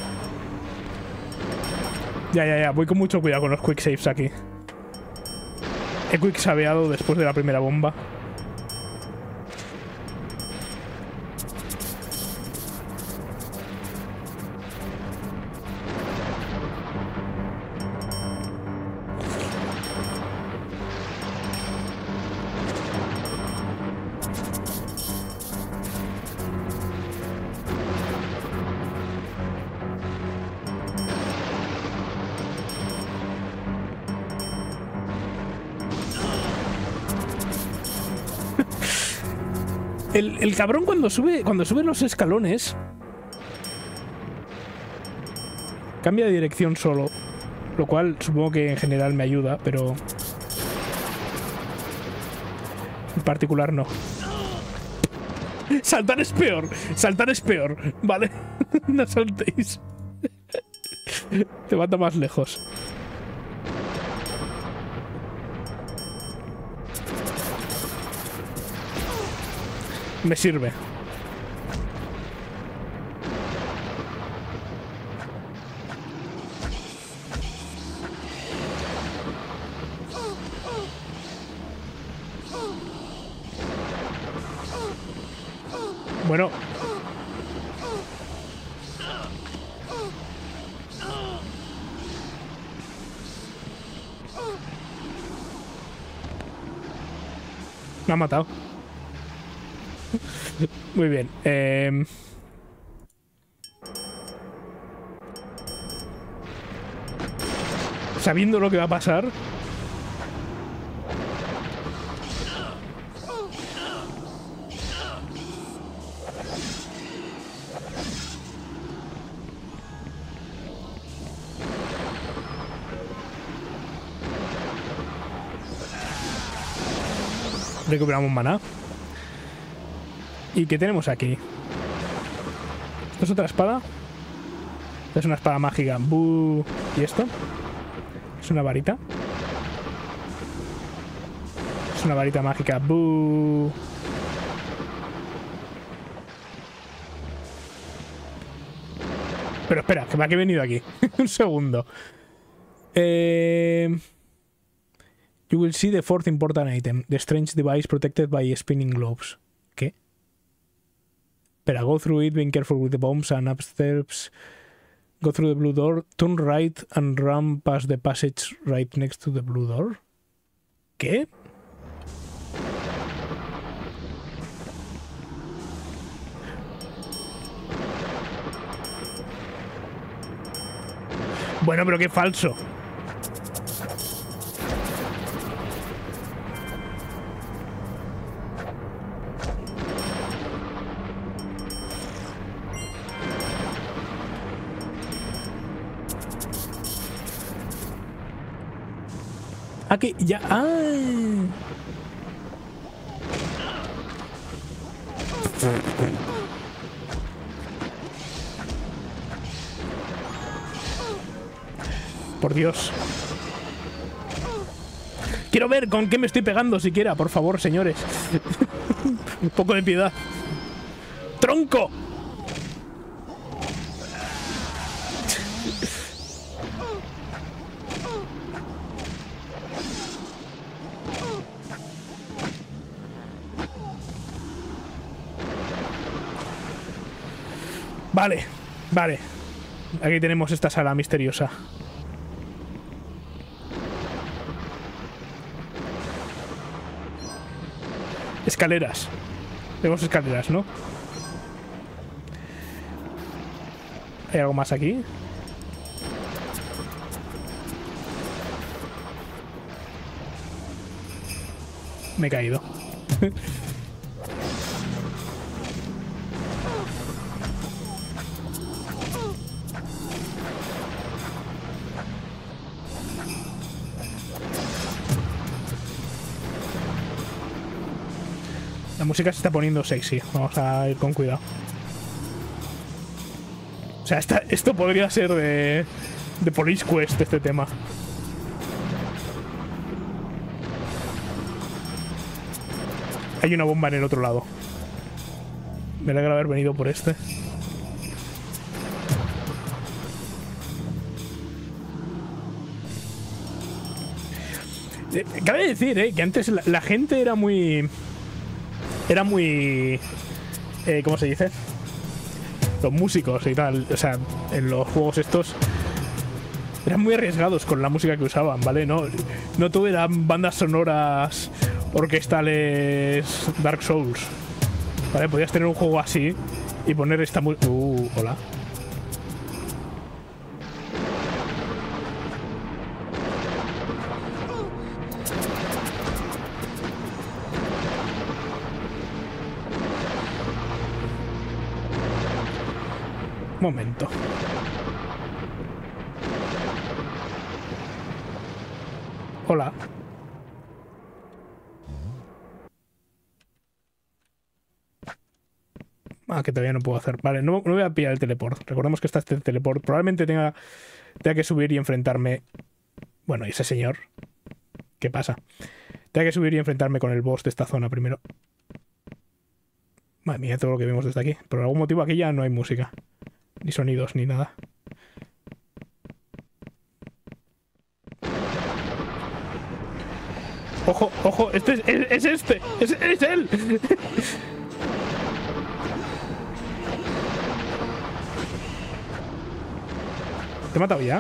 Ya, ya, ya. Voy con mucho cuidado con los quick saves aquí. He quick saveado después de la primera bomba. El, el cabrón cuando sube, cuando sube los escalones cambia de dirección solo, lo cual supongo que en general me ayuda, pero en particular no. Saltar es peor, saltar es peor, vale. No saltéis. Te mata más lejos. Me sirve. Bueno. Me ha matado. Muy bien. Eh... Sabiendo lo que va a pasar. Recuperamos maná. ¿Y qué tenemos aquí? ¿Esto es otra espada? Esta es una espada mágica. ¡Bú! ¿Y esto? Es una varita. Es una varita mágica. ¡Bú! Pero espera, que me ha que he venido aquí. Un segundo. Eh... You will see the fourth important item. The strange device protected by spinning globes. ¿Qué? Espera, go through it, being careful with the bombs and upstairs. Go through the blue door. Turn right and run past the passage right next to the blue door. ¿Qué? Bueno, pero qué falso. Ah, que ya... ¡Ah! Por Dios. Quiero ver con qué me estoy pegando siquiera, por favor, señores. Un poco de piedad. ¡Tronco! Vale, vale. Aquí tenemos esta sala misteriosa. Escaleras. Tenemos escaleras, ¿no? ¿Hay algo más aquí? Me he caído. La música se está poniendo sexy. Vamos a ir con cuidado. O sea, esta, esto podría ser de, de Police Quest, este tema. Hay una bomba en el otro lado. Me alegra haber venido por este. Eh, cabe decir, eh, que antes la, la gente era muy... Era muy... Eh, ¿Cómo se dice? Los músicos y tal. O sea, en los juegos estos... Eran muy arriesgados con la música que usaban, ¿vale? No, no todo eran bandas sonoras orquestales Dark Souls. ¿Vale? Podías tener un juego así y poner esta música... Uh, hola. Momento. Hola. Ah, que todavía no puedo hacer. Vale, no, no voy a pillar el teleport. Recordemos que está este teleport. Probablemente tenga, tenga que subir y enfrentarme... Bueno, ¿y ese señor? ¿Qué pasa? Tenga que subir y enfrentarme con el boss de esta zona primero. Madre mía, todo lo que vemos desde aquí. Por algún motivo aquí ya no hay música. Ni sonidos, ni nada. Ojo, ojo, este es, es, es este. Es, es él. ¿Te he matado ya?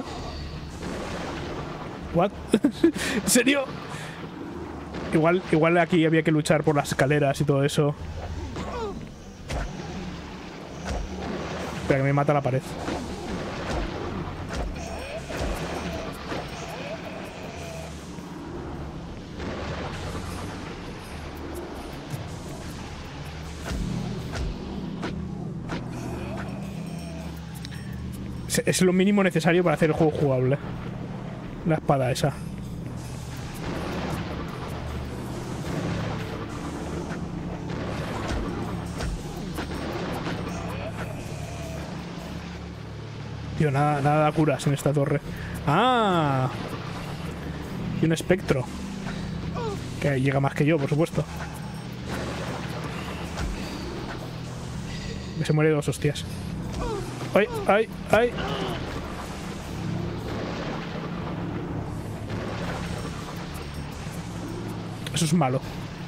¿What? ¿En serio? Igual, igual aquí había que luchar por las escaleras y todo eso. Espera, que me mata la pared. Es lo mínimo necesario para hacer el juego jugable. La espada esa. Tío, nada, nada da curas en esta torre. ¡Ah! Y un espectro. Que llega más que yo, por supuesto. Que se muere de dos hostias. ¡Ay, ay, ay! Eso es malo.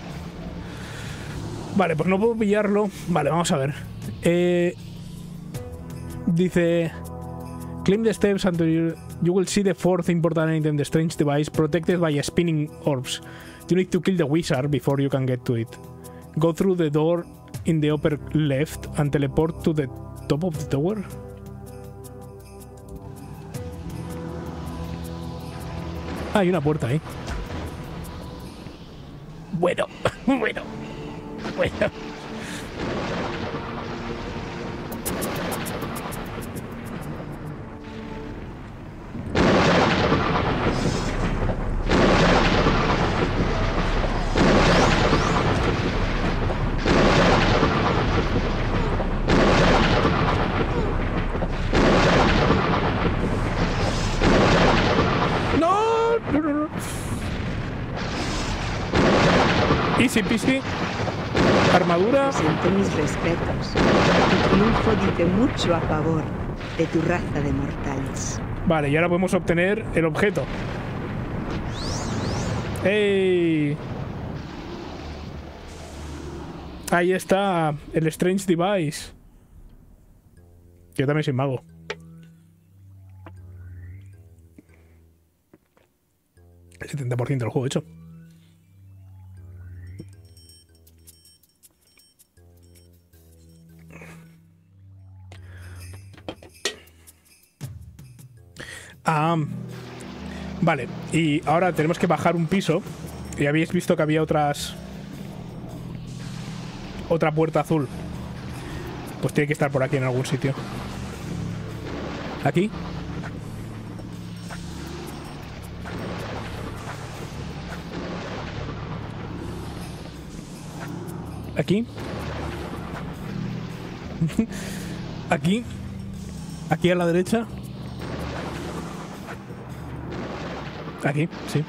Vale, pues no puedo pillarlo. Vale, vamos a ver. Eh, dice... Climb the steps until you, you will see the fourth important item, the strange device, protected by spinning orbs. You need to kill the wizard before you can get to it. Go through the door in the upper left and teleport to the top of the tower. Ah, hay una puerta ahí. Bueno, bueno, bueno. Easy peasy. Armadura. Presento mis respetos. Tu triunfo dice mucho a favor de tu raza de mortales. Vale, y ahora podemos obtener el objeto. ¡Ey! Ahí está el Strange Device. Yo también soy mago. El setenta por ciento del juego hecho. Ah, vale, y ahora tenemos que bajar un piso. Y habéis visto que había otras... Otra puerta azul. Pues tiene que estar por aquí en algún sitio. Aquí. Aquí. Aquí. Aquí a la derecha. Aquí, sí.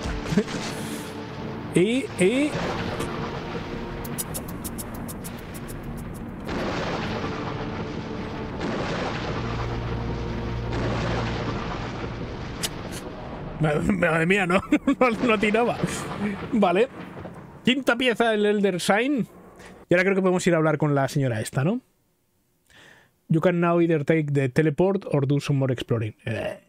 y, y... Madre mía, no, no, no tiraba. Vale. Quinta pieza del Elder Sign. Y ahora creo que podemos ir a hablar con la señora esta, ¿no? You can now either take the teleport or do some more exploring. Eh.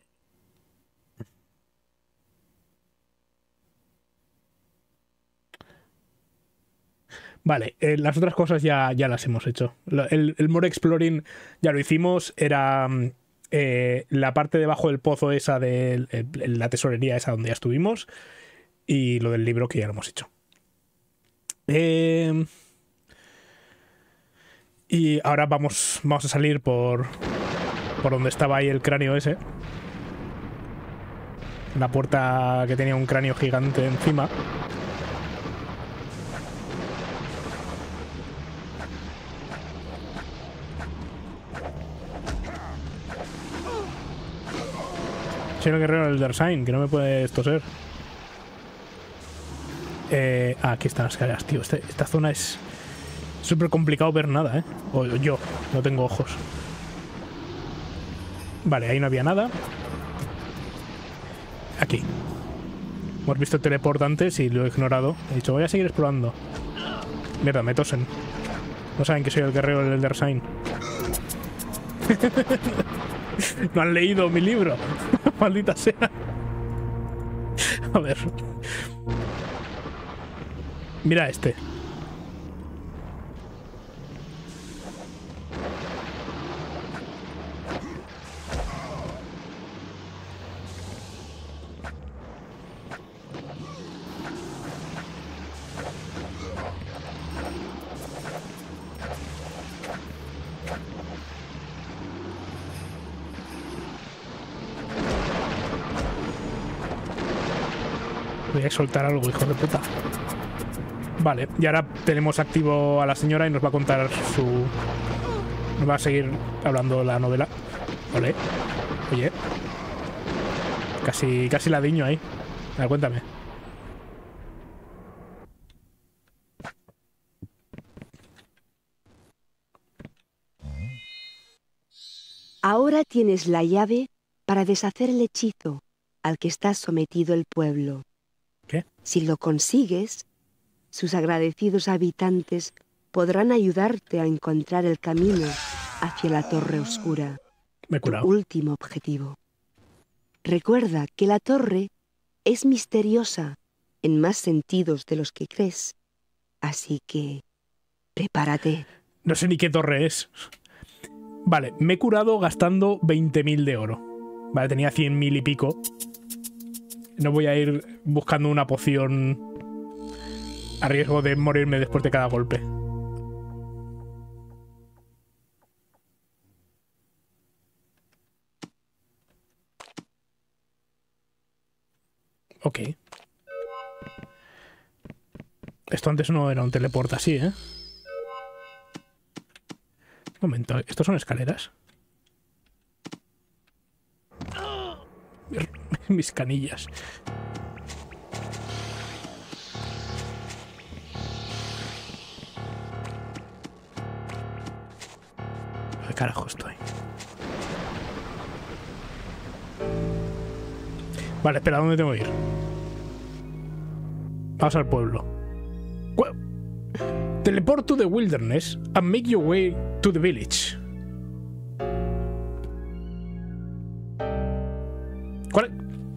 Vale, eh, las otras cosas ya, ya las hemos hecho. El, el more exploring ya lo hicimos. Era eh, la parte debajo del pozo esa de el, la tesorería esa donde ya estuvimos. Y lo del libro que ya lo hemos hecho. Eh... Y ahora vamos, vamos a salir por, Por donde estaba ahí el cráneo ese. La puerta que tenía un cráneo gigante encima. Soy el guerrero del Dersain, que no me puede toser. Eh, ah, aquí están las escaleras, tío. Este, esta zona es súper complicado ver nada, ¿eh? O yo, no tengo ojos. Vale, ahí no había nada. Aquí. Hemos visto el teleport antes y lo he ignorado. He dicho, voy a seguir explorando. Mierda, me tosen. No saben que soy el guerrero del Elder Sign. No han leído mi libro. Maldita sea. A ver. Mira este. Voy a soltar algo, hijo de puta. Vale, y ahora tenemos activo a la señora y nos va a contar su... Nos va a seguir hablando la novela. Ole. Oye. Casi, casi ladinho ahí. A ver, cuéntame. Ahora tienes la llave para deshacer el hechizo al que está sometido el pueblo. ¿Qué? Si lo consigues, sus agradecidos habitantes podrán ayudarte a encontrar el camino hacia la Torre Oscura, Me he tu curado. último objetivo. Recuerda que la torre es misteriosa en más sentidos de los que crees, así que prepárate. No sé ni qué torre es. Vale, me he curado gastando veinte mil de oro. Vale, tenía cien mil y pico. No voy a ir buscando una poción a riesgo de morirme después de cada golpe. Ok. Esto antes no era un teleport así, ¿eh? Un momento, ¿estos son escaleras? Mis canillas. ¿Qué carajo estoy? Vale, espera, ¿dónde tengo que ir? Vamos al pueblo. Cu- Teleport to the wilderness and make your way to the village. ¿Cuál?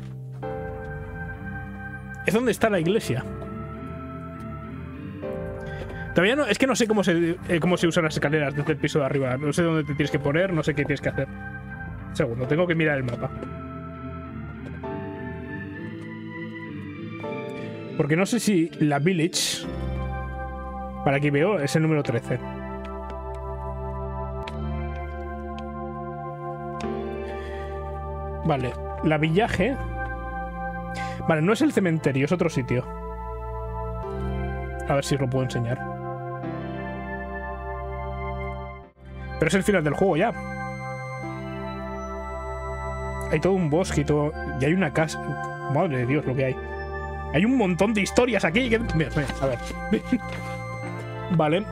Es donde está la iglesia. Todavía no, es que no sé cómo se, eh, cómo se usan las escaleras desde el piso de arriba. No sé dónde te tienes que poner, no sé qué tienes que hacer. Segundo, tengo que mirar el mapa. Porque no sé si la village... Para aquí veo, es el número trece. Vale, la villaje... Vale, no es el cementerio, es otro sitio. A ver si os lo puedo enseñar. Pero es el final del juego ya. Hay todo un bosque y todo... Y hay una casa... Madre de Dios, lo que hay. Hay un montón de historias aquí. Que... Mira, mira, a ver. Vale.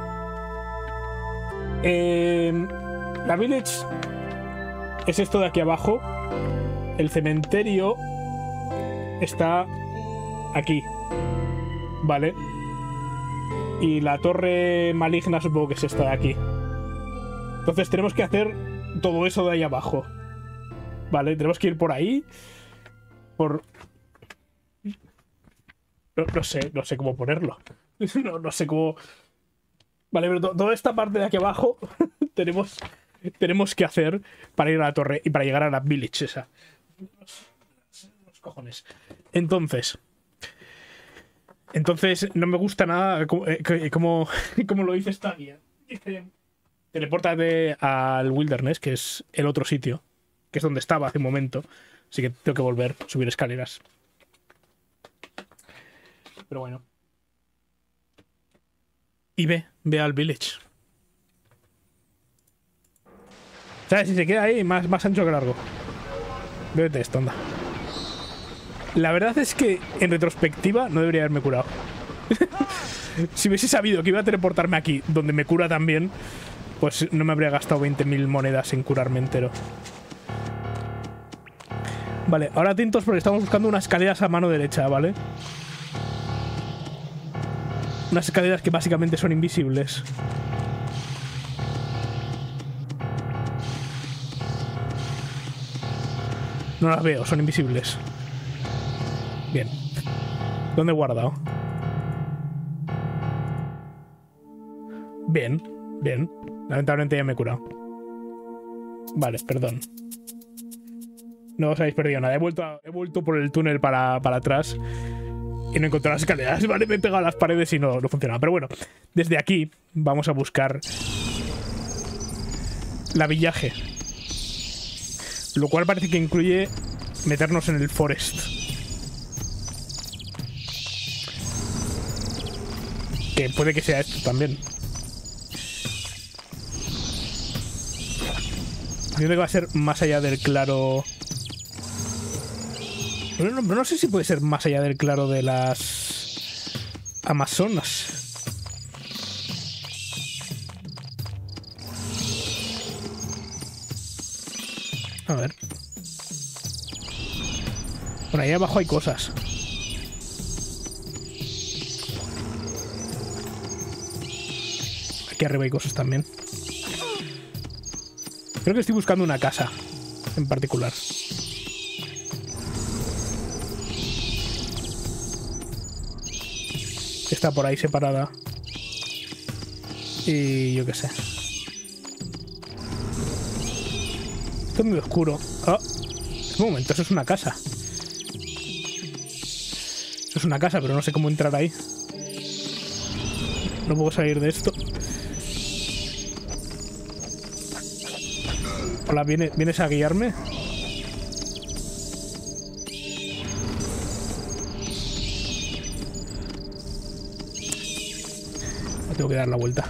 Eh, la village es esto de aquí abajo. El cementerio está aquí. Vale. Y la torre maligna supongo que es esta de aquí. Entonces tenemos que hacer todo eso de ahí abajo. Vale, tenemos que ir por ahí. Por... No, no sé, no sé cómo ponerlo. No, no sé cómo... Vale, pero to toda esta parte de aquí abajo tenemos, tenemos que hacer para ir a la torre y para llegar a la village esa. Los, los cojones. Entonces... Entonces no me gusta nada cómo, cómo, cómo lo dice esta guía. Dice... Telepórtate al Wilderness, que es el otro sitio, que es donde estaba hace un momento. Así que tengo que volver, subir escaleras. Pero bueno. Y ve, ve al village. ¿Sabes? Si se queda ahí, más, más ancho que largo. Bébete esto, anda. La verdad es que, en retrospectiva, no debería haberme curado. Si hubiese sabido que iba a teleportarme aquí, donde me cura también, pues no me habría gastado veinte mil monedas en curarme entero. Vale, ahora atentos porque estamos buscando unas escaleras a mano derecha, ¿vale? Unas escaleras que básicamente son invisibles. No las veo, son invisibles. Bien. ¿Dónde he guardado? Bien, bien. Lamentablemente ya me he curado. Vale, perdón. No os habéis perdido nada. He vuelto, a, he vuelto por el túnel para, para atrás y no he encontrado las escaleras. Vale, me he pegado a las paredes y no, no funcionaba. Pero bueno, desde aquí vamos a buscar la villaje. Lo cual parece que incluye meternos en el forest. Que puede que sea esto también. Entiendo que va a ser más allá del claro... No, no, no sé si puede ser más allá del claro de las Amazonas. A ver. Por ahí abajo hay cosas. Aquí arriba hay cosas también. Creo que estoy buscando una casa en particular. Está por ahí separada. Y yo qué sé. Esto es muy oscuro. Oh, un momento, eso es una casa. Eso es una casa, pero no sé cómo entrar ahí. No puedo salir de esto. Hola, ¿vienes, ¿vienes a guiarme? Me tengo que dar la vuelta.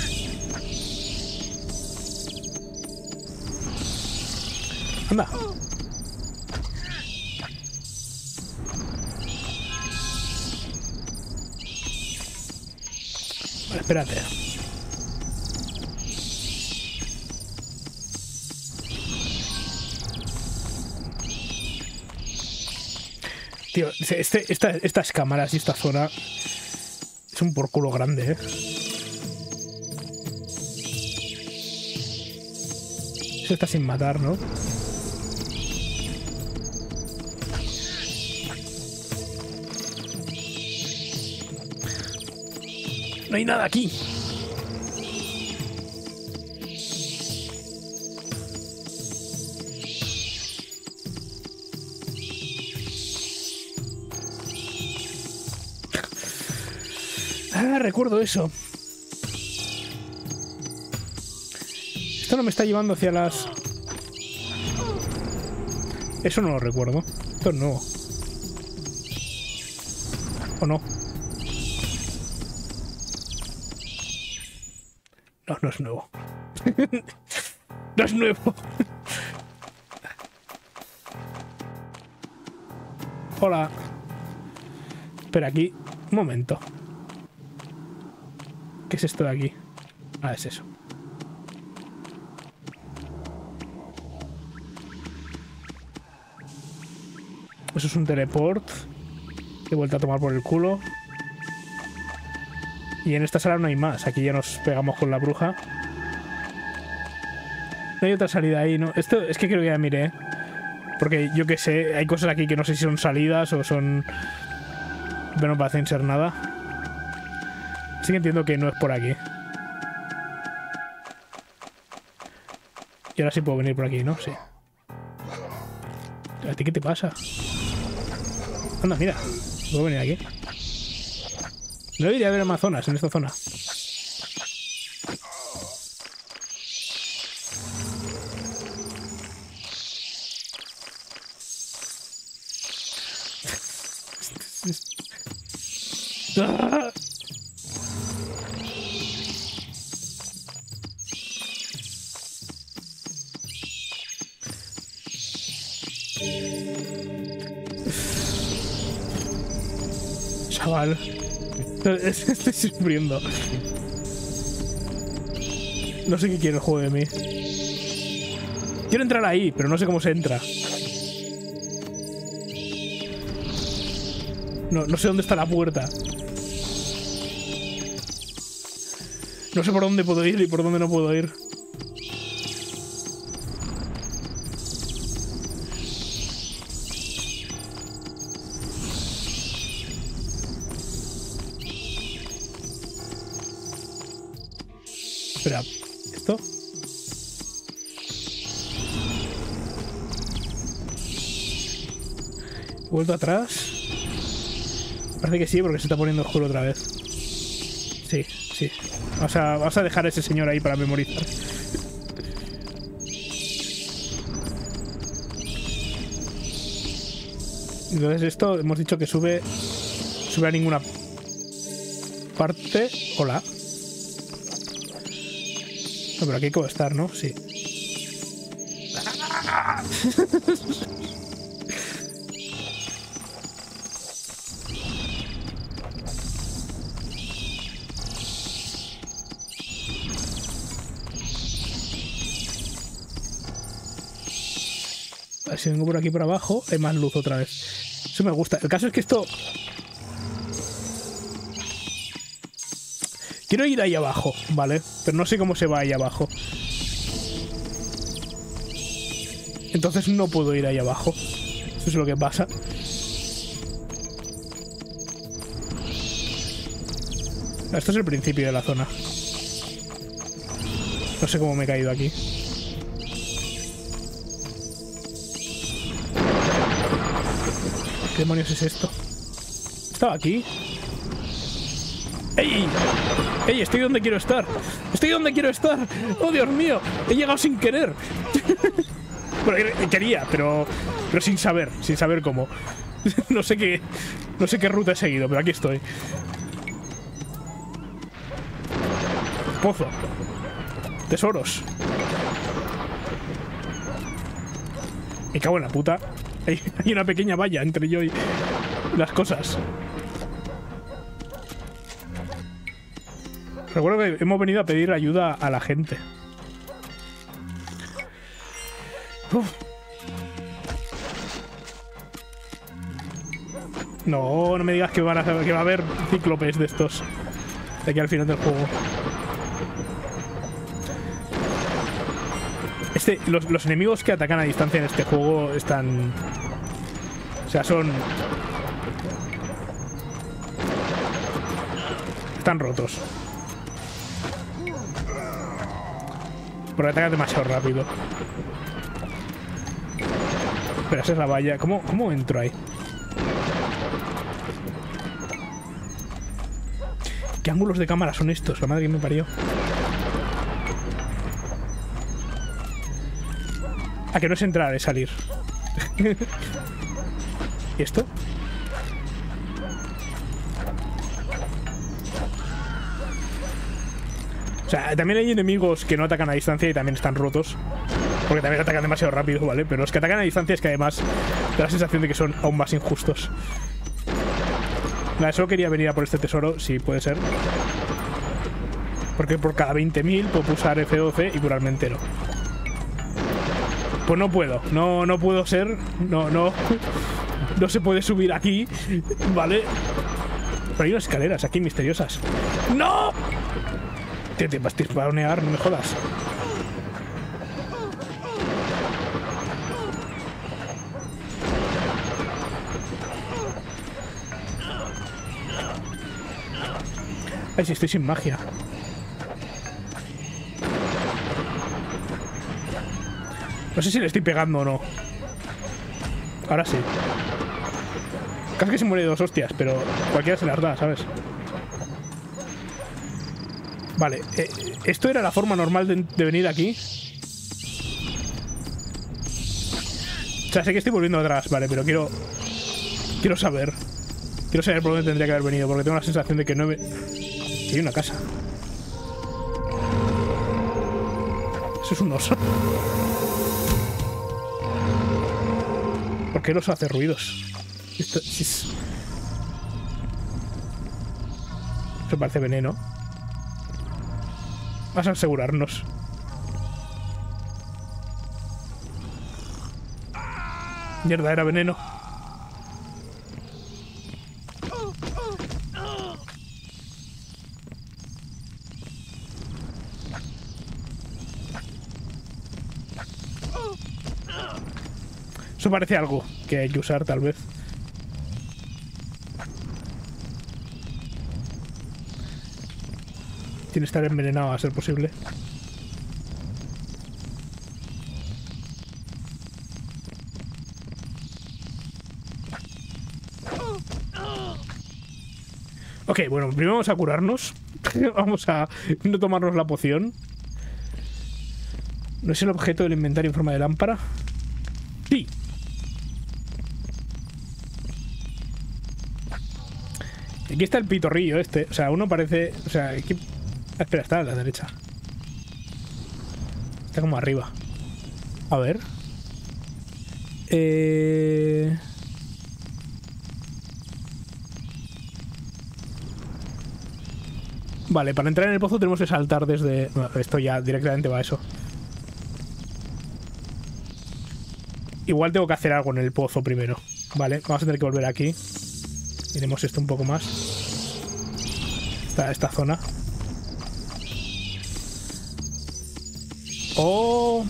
Anda. Vale, espérate. Tío, este, esta, estas cámaras y esta zona es un por culo grande, ¿eh? Eso está sin matar, ¿no? No hay nada aquí. Ah, recuerdo eso. Esto no me está llevando hacia las... Eso no lo recuerdo. Esto es nuevo. ¿O no? No, no es nuevo. No es nuevo. Hola. Espera, aquí. Un momento. ¿Qué es esto de aquí? Ah, es eso. Eso es un teleport. He vuelto a tomar por el culo. Y en esta sala no hay más. Aquí ya nos pegamos con la bruja. No hay otra salida ahí, ¿no? Esto es que creo que ya miré. Porque yo qué sé, hay cosas aquí que no sé si son salidas o son... Pero no parecen ser nada. Así que entiendo que no es por aquí. Y ahora sí puedo venir por aquí, ¿no? Sí. ¿A ti qué te pasa? Anda, mira. Puedo venir aquí. No debería haber Amazonas en esta zona. ¡Ah! Chaval, estoy sufriendo. No sé qué quiere el juego de mí. Quiero entrar ahí, pero no sé cómo se entra. No, no sé dónde está la puerta. No sé por dónde puedo ir y por dónde no puedo ir. Espera, ¿esto? ¿Vuelto atrás? Parece que sí, porque se está poniendo oscuro otra vez. Sí, sí. Vamos a, vamos a dejar a ese señor ahí para memorizar. Entonces esto hemos dicho que sube... Sube a ninguna parte. Hola. No, pero aquí puedo estar, ¿no? Sí. A ver si vengo por aquí por abajo, hay más luz otra vez. Eso me gusta. El caso es que esto... Quiero ir ahí abajo, ¿vale? Pero no sé cómo se va ahí abajo. Entonces no puedo ir ahí abajo. Eso es lo que pasa. Esto es el principio de la zona. No sé cómo me he caído aquí. ¿Qué demonios es esto? ¿Estaba aquí? ¡Ey! ¡Ey! Estoy donde quiero estar. Estoy donde quiero estar. ¡Oh, Dios mío! He llegado sin querer. Bueno, quería, pero, pero sin saber. Sin saber cómo. No sé qué, no sé qué ruta he seguido, pero aquí estoy. Pozo. Tesoros. Me cago en la puta. Hay, hay una pequeña valla entre yo y las cosas. Recuerdo que hemos venido a pedir ayuda a la gente. Uf. No, no me digas que, van a, que va a haber cíclopes de estos de aquí al final del juego. Este, los, los enemigos que atacan a distancia en este juego están... O sea, son... Están rotos. Porque atacan demasiado rápido. Espera, esa es la valla. ¿Cómo, cómo entro ahí? ¿Qué ángulos de cámara son estos? La madre que me parió. Ah, que no es entrar, es salir. ¿Y esto? O sea, también hay enemigos que no atacan a distancia y también están rotos. Porque también atacan demasiado rápido, ¿vale? Pero los que atacan a distancia es que además da la sensación de que son aún más injustos. Nada, solo quería venir a por este tesoro, si puede ser. Porque por cada veinte mil puedo pulsar F doce y curarme entero. Pues no puedo, no, no puedo ser, no, no, no se puede subir aquí, ¿vale? Pero hay unas escaleras aquí misteriosas. ¡No! Te, te vas a spawnear, no me jodas. Ay, si estoy sin magia. No sé si le estoy pegando o no. Ahora sí. Casi que se muere de dos hostias, pero cualquiera se las da, ¿sabes? Vale, eh, ¿esto era la forma normal de, de venir aquí? O sea, sé que estoy volviendo atrás, vale, pero quiero... Quiero saber. Quiero saber por dónde tendría que haber venido, porque tengo la sensación de que no he... Que hay una casa. Eso es un oso. ¿Por qué el oso hace ruidos? Esto es... Eso parece veneno. Vas a asegurarnos. Mierda, era veneno. Eso parece algo que hay que usar, tal vez. Tiene que estar envenenado a ser posible. Ok, bueno, primero vamos a curarnos. Vamos a no tomarnos la poción. ¿No es el objeto del inventario en forma de lámpara? Sí. Aquí está el pitorrillo este. O sea, uno parece... O sea, aquí... Ah, espera, está a la derecha. Está como arriba. A ver. Eh... Vale, para entrar en el pozo tenemos que saltar desde... Bueno, esto ya directamente va a eso. Igual tengo que hacer algo en el pozo primero. Vale, vamos a tener que volver aquí. Miremos esto un poco más. Esta, esta zona. Oh.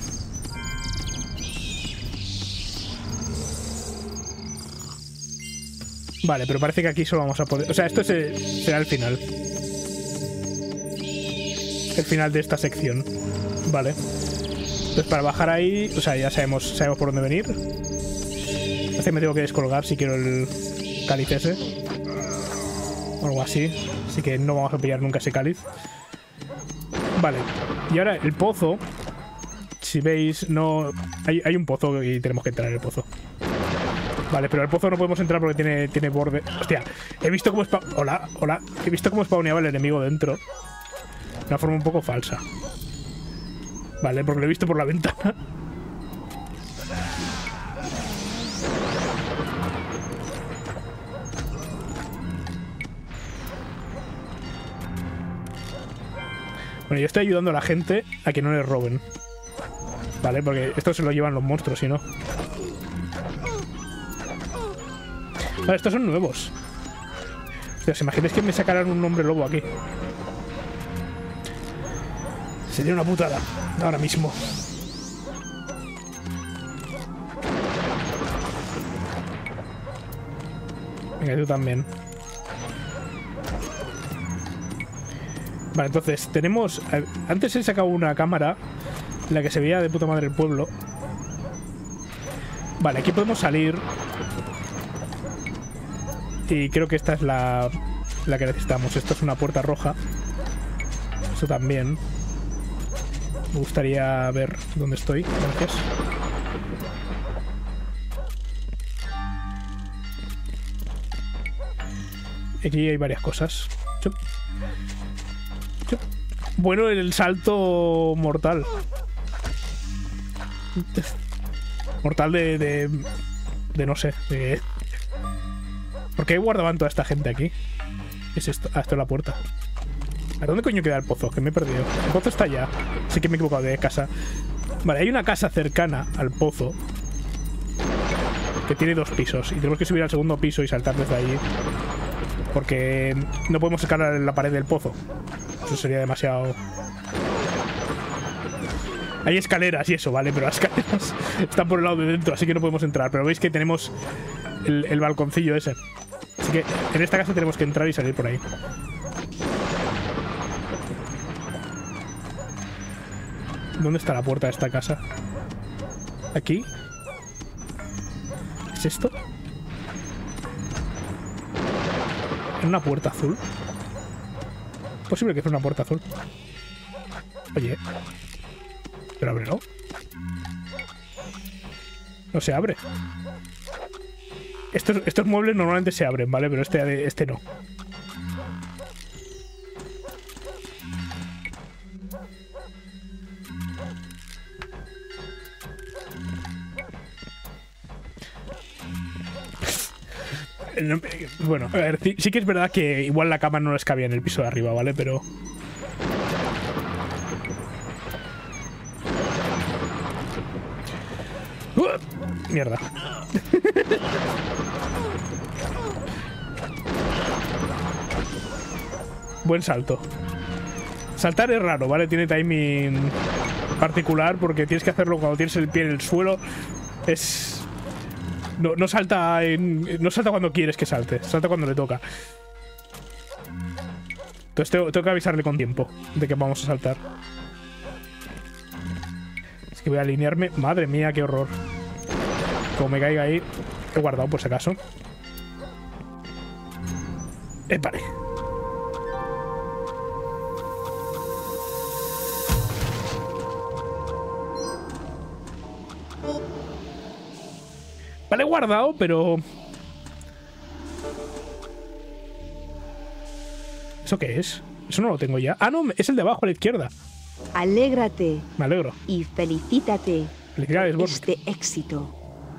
Vale, pero parece que aquí solo vamos a poder... O sea, esto se, será el final. El final de esta sección. Vale. Entonces para bajar ahí... O sea, ya sabemos, sabemos por dónde venir. Así que me tengo que descolgar si quiero el cáliz ese. O algo así. Así que no vamos a pillar nunca ese cáliz. Vale. Y ahora el pozo... Si veis, no... Hay, hay un pozo y tenemos que entrar en el pozo. Vale, pero al pozo no podemos entrar porque tiene, tiene borde... Hostia, he visto cómo spa... Hola, hola. He visto cómo spawneaba el enemigo dentro. De una forma un poco falsa. Vale, porque lo he visto por la ventana. Bueno, yo estoy ayudando a la gente a que no les roben. Vale, porque esto se lo llevan los monstruos, si no. Vale, estos son nuevos. Hostia, ¿os imagináis que me sacaran un hombre lobo aquí? Sería una putada. Ahora mismo. Venga, tú también. Vale, entonces, tenemos... Antes he sacado una cámara en la que se veía de puta madre el pueblo. Vale, aquí podemos salir. Y creo que esta es la, la que necesitamos. Esto es una puerta roja. Eso también. Me gustaría ver dónde estoy. Gracias. Aquí hay varias cosas. Chup. Chup. Bueno, el salto mortal. Mortal de... De, de no sé. De... ¿Por qué guardaban toda esta gente aquí? ¿Qué es esto? Ah, esto es la puerta. ¿A dónde coño queda el pozo? Que me he perdido. El pozo está allá. Sí que me he equivocado de casa. Vale, hay una casa cercana al pozo que tiene dos pisos. Y tenemos que subir al segundo piso y saltar desde ahí. Porque no podemos escalar en la pared del pozo. Eso sería demasiado... Hay escaleras y eso, vale, pero las escaleras están por el lado de dentro, así que no podemos entrar. Pero veis que tenemos el, el balconcillo ese. Así que en esta casa tenemos que entrar y salir por ahí. ¿Dónde está la puerta de esta casa? ¿Aquí? ¿Qué es esto? ¿Es una puerta azul? ¿Es posible que sea una puerta azul? Oye. Pero ábrelo. No se abre. Estos, estos muebles normalmente se abren, ¿vale? Pero este, este no. Bueno, a ver, sí, sí que es verdad que igual la cama no les cabía en el piso de arriba, ¿vale? Pero... ¡Uh! Mierda. Buen salto. Saltar es raro, ¿vale? Tiene timing particular porque tienes que hacerlo cuando tienes el pie en el suelo. Es... No, no salta en, no salta cuando quieres que salte, salta cuando le toca. Entonces tengo, tengo que avisarle con tiempo de que vamos a saltar. Es que voy a alinearme. Madre mía, qué horror. Como me caiga ahí. He guardado por si acaso. Eh, vale. Vale, he guardado, pero... ¿Eso qué es? Eso no lo tengo ya. Ah, no, es el de abajo a la izquierda. Alégrate. Me alegro. Y felicítate. Felicidades, por este éxito.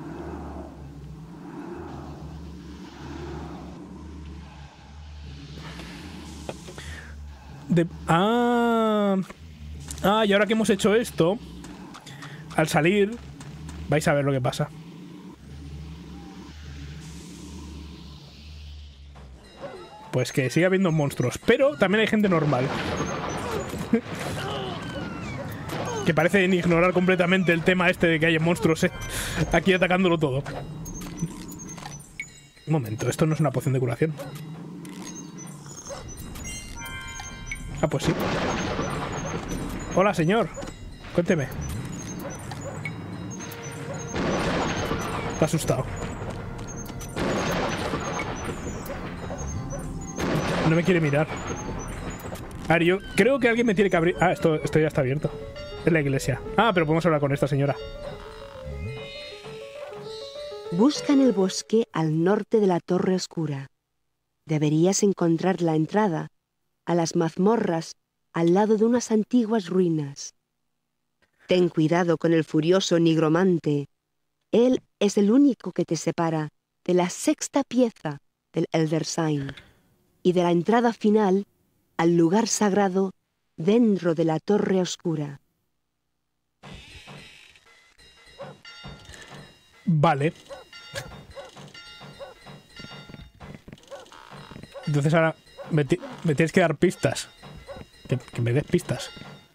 De... Ah... Ah, y ahora que hemos hecho esto, al salir, vais a ver lo que pasa. Pues que sigue habiendo monstruos, pero también hay gente normal. Que parecen ignorar completamente el tema este de que hay monstruos eh, aquí atacándolo todo. Un momento, esto no es una poción de curación. Ah, pues sí. Hola, señor. Cuénteme. Está asustado. No me quiere mirar. A ver, yo creo que alguien me tiene que abrir... Ah, esto, esto ya está abierto. Es la iglesia. Ah, pero podemos hablar con esta señora. Busca en el bosque al norte de la Torre Oscura. Deberías encontrar la entrada a las mazmorras al lado de unas antiguas ruinas. Ten cuidado con el furioso nigromante. Él es el único que te separa de la sexta pieza del Elder Sign y de la entrada final al lugar sagrado dentro de la Torre Oscura. Vale. Entonces ahora me, me tienes que dar pistas. Que, que me des pistas.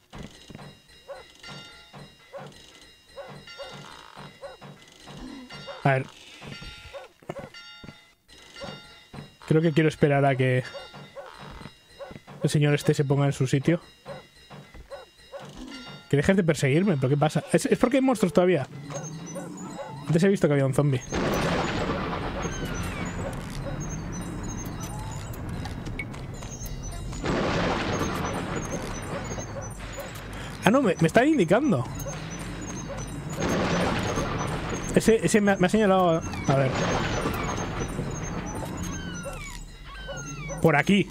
A ver. Creo que quiero esperar a que el señor este se ponga en su sitio. Que dejes de perseguirme, ¿pero qué pasa? ¿Es, es porque hay monstruos todavía? Antes he visto que había un zombie. Ah, no, me, me está indicando. Ese, ese me, me ha señalado... A ver. Por aquí.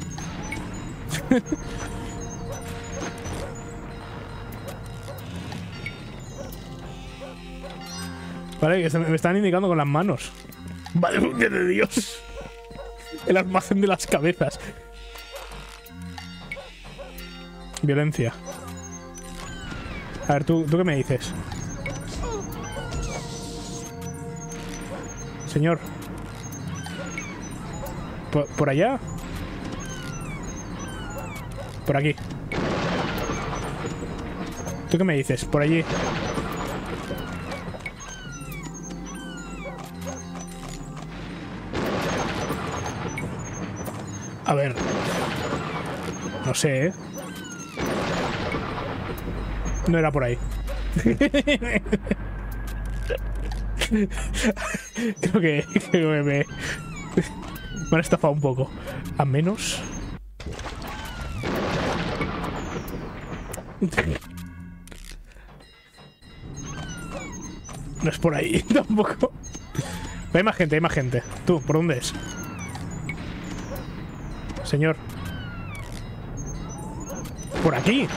Vale, que se me, me están indicando con las manos. Vale, de Dios. El almacén de las cabezas. Violencia. A ver, ¿tú, ¿tú qué me dices? Señor. ¿Por, por allá? Por aquí. ¿Tú qué me dices? Por allí. A ver. No sé, ¿eh? No era por ahí. Creo que, creo que me, me han estafado un poco. A menos... No es por ahí tampoco. Hay más gente, hay más gente. Tú, ¿por dónde es? Señor. Por aquí.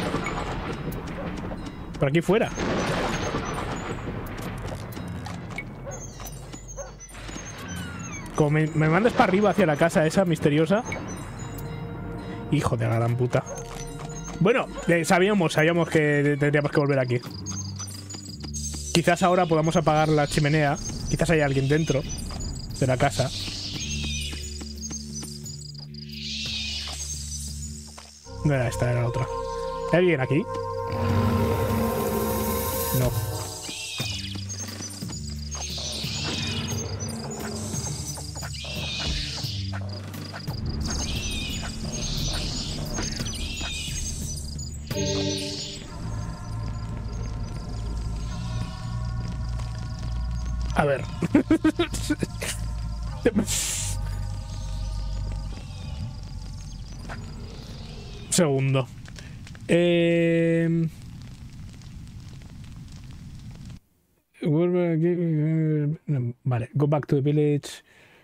Por aquí fuera. Como me, me mandes para arriba hacia la casa esa misteriosa. Hijo de la gran puta. Bueno, eh, sabíamos, sabíamos que tendríamos que volver aquí. Quizás ahora podamos apagar la chimenea. Quizás haya alguien dentro de la casa. No era esta, era la otra. ¿Hay alguien aquí? No. A ver. Segundo. Eh... Vale, go back to the village.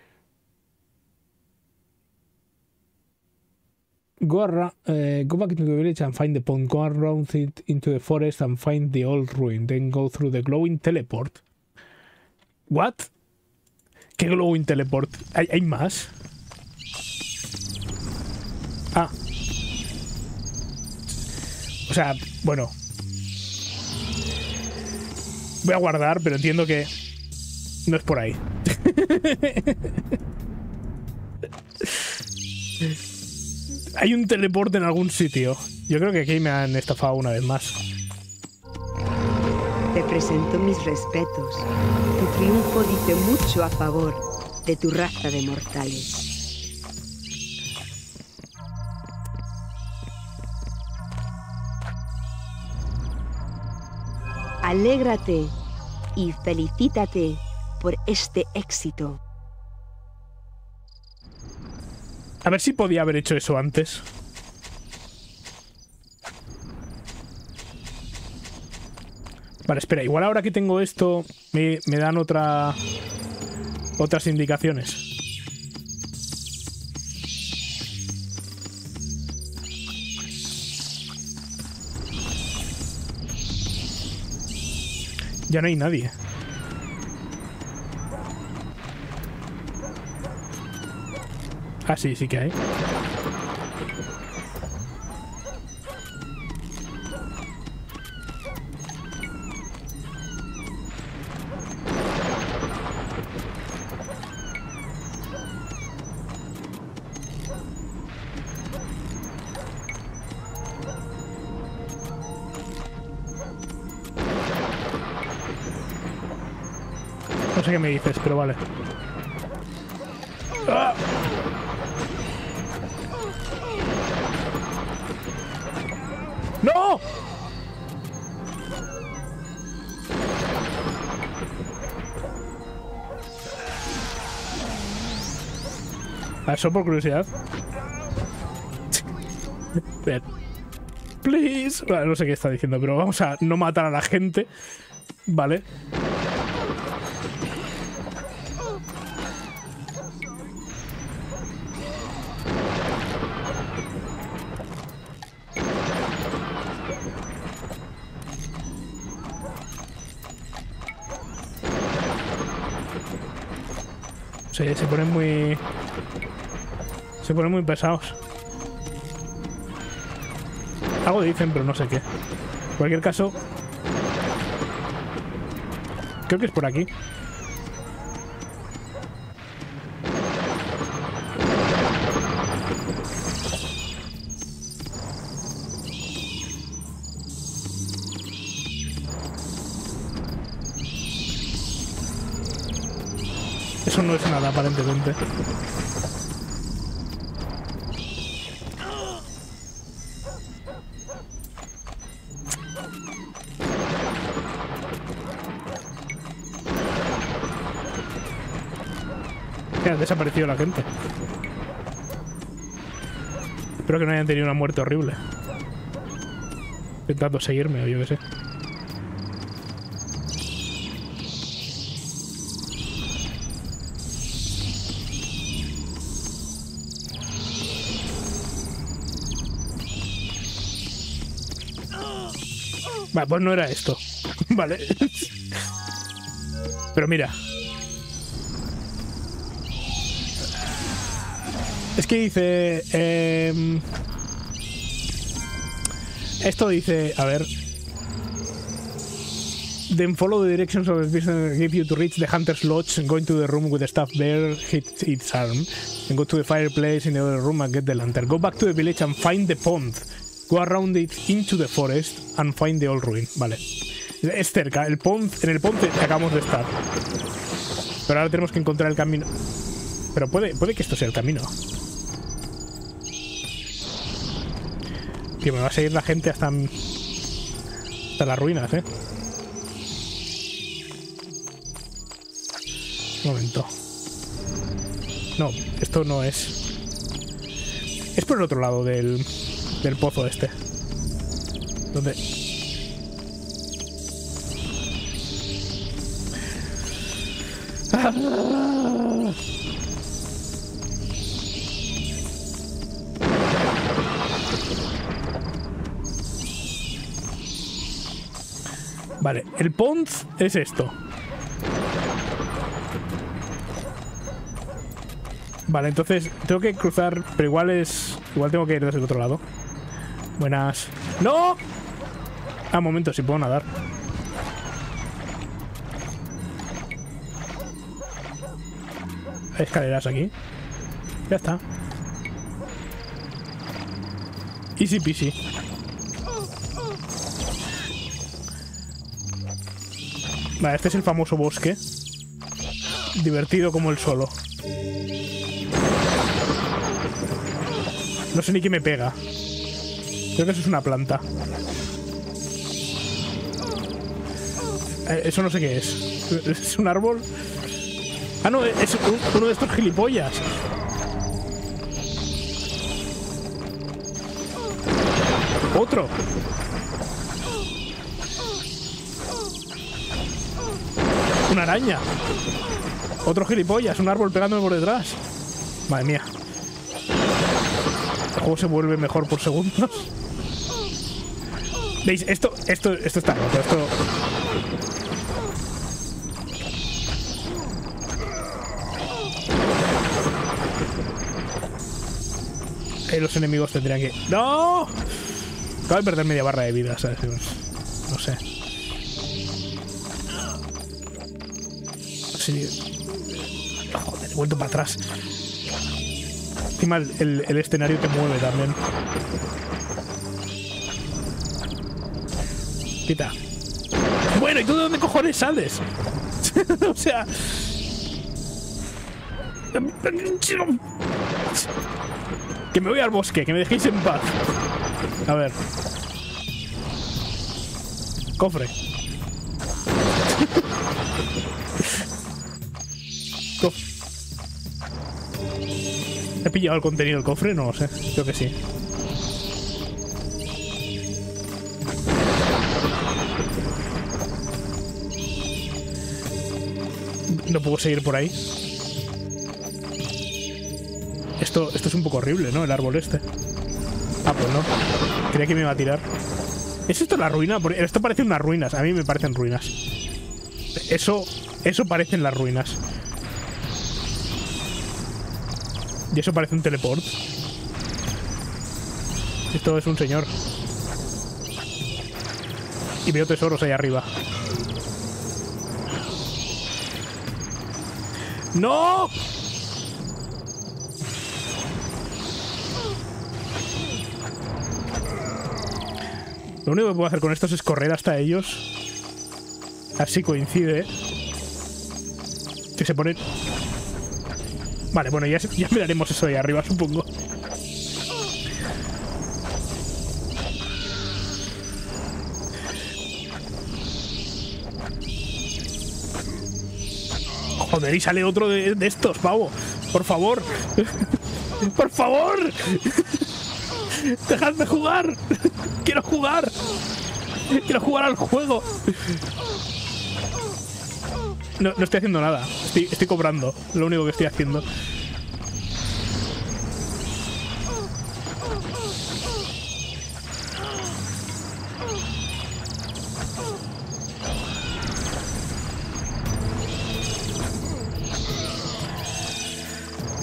Go around, uh, go back to the village and find the pond. Go around it into the forest and find the old ruin. Then go through the glowing teleport. What? ¿Qué glowing teleport? ¿Hay, hay más? Ah. O sea, bueno. Voy a guardar, pero entiendo que no es por ahí. Hay un teleporte en algún sitio. Yo creo que aquí me han estafado una vez más. Te presento mis respetos. Tu triunfo dice mucho a favor de tu raza de mortales. Alégrate y felicítate por este éxito. A ver si podía haber hecho eso antes. Vale, espera, igual ahora que tengo esto me, me dan otra otras indicaciones. Ya no hay nadie. Ah, sí, sí que hay. No sé qué me dices, pero vale. ¡Ah! ¡No! Eso por curiosidad. Bien. Please. Vale, no sé qué está diciendo, pero vamos a no matar a la gente. Vale. Sí, se ponen muy... Se ponen muy pesados. Algo dicen, pero no sé qué. En cualquier caso... Creo que es por aquí. Eso no es nada, aparentemente. Ha desaparecido la gente. Espero que no hayan tenido una muerte horrible intentando seguirme o yo qué sé. Vale, pues no era esto. Vale. Pero mira. Es que dice... Eh, esto dice... A ver... Then follow the directions of the business give you to reach the Hunter's Lodge and go into the room with the staff there, hit its arm, and go to the fireplace in the other room and get the lantern. Go back to the village and find the pond. Go around it into the forest and find the old ruin. Vale. Es cerca. El pond, en el pond acabamos de estar. Pero ahora tenemos que encontrar el camino. Pero puede, puede que esto sea el camino. Que me va a seguir la gente hasta, hasta las ruinas, ¿eh? Un momento. No, esto no es. Es por el otro lado del, del pozo este. ¿Dónde? ¡Ah! Vale, el pond es esto. Vale, entonces tengo que cruzar, pero igual es... Igual tengo que ir desde el otro lado. Buenas. ¡No! Ah, un momento, si puedo nadar. Hay escaleras aquí. Ya está. Easy peasy. Vale, este es el famoso bosque. Divertido como el solo. No sé ni qué me pega. Creo que eso es una planta. Eh, eso no sé qué es. ¿Es un árbol? Ah, no, es uno de estos gilipollas. Otro. Una araña. Otro gilipollas, un árbol pegándome por detrás. Madre mía. El juego se vuelve mejor por segundos. ¿Veis? Esto, esto, esto está roto. Esto... Eh, los enemigos tendrían que... ¡No! Acabo de perder media barra de vida, ¿sabes? No sé. Sí. Joder, he vuelto para atrás. Encima el, el, el escenario te mueve también. Quita. Bueno, ¿y tú de dónde cojones sales? O sea... Que me voy al bosque, que me dejéis en paz. A ver. Cofre. Cof ¿He pillado el contenido del cofre? No lo sé. Creo que sí. No puedo seguir por ahí. Esto, esto es un poco horrible, ¿no? El árbol este. Ah, pues no. Creía que me iba a tirar. ¿Es esto la ruina? Porque esto parece unas ruinas. A mí me parecen ruinas. Eso, eso parecen las ruinas. Y eso parece un teleport. Esto es un señor. Y veo tesoros ahí arriba. ¡No! Lo único que puedo hacer con estos es correr hasta ellos. Así coincide. Que se ponen... Vale, bueno, ya, ya miraremos eso de ahí arriba, supongo. Joder, y sale otro de, de estos, pavo. Por favor. Por favor. Dejadme jugar. Quiero jugar. Quiero jugar al juego. No, no estoy haciendo nada. Estoy, estoy cobrando. Lo único que estoy haciendo.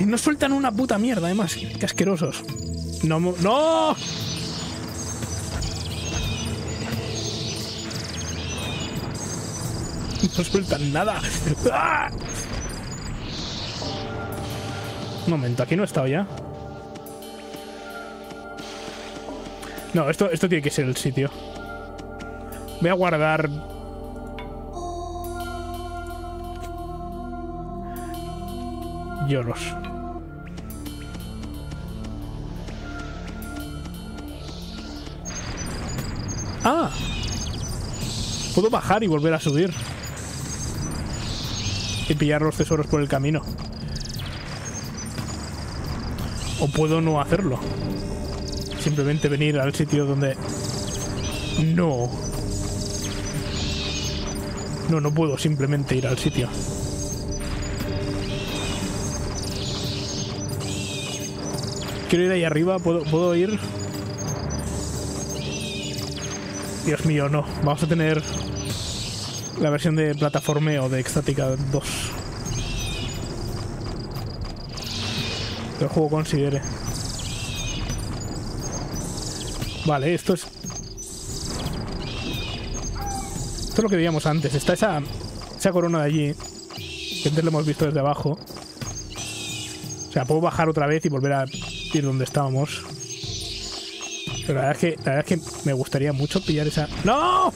Y no sueltan una puta mierda, además. Qué asquerosos. No, no. No sueltan nada. ¡Ah! Un momento, aquí no he estado ya. No, esto, esto tiene que ser el sitio. Voy a guardar... lloros. ¡Ah! Puedo bajar y volver a subir. Y pillar los tesoros por el camino. O puedo no hacerlo. Simplemente venir al sitio donde... No. No, no puedo simplemente ir al sitio. Quiero ir ahí arriba. ¿Puedo, puedo ir? Dios mío, no. Vamos a tener la versión de plataformeo de Ecstatica dos. Que el juego considere. Vale, esto es... Esto es lo que veíamos antes. Está esa, esa corona de allí. Que antes lo hemos visto desde abajo. O sea, puedo bajar otra vez y volver a ir donde estábamos. Pero la verdad es que, la verdad es que me gustaría mucho pillar esa... ¡No!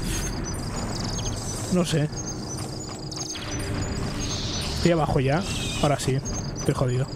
No sé. Estoy abajo ya. Ahora sí. Estoy jodido.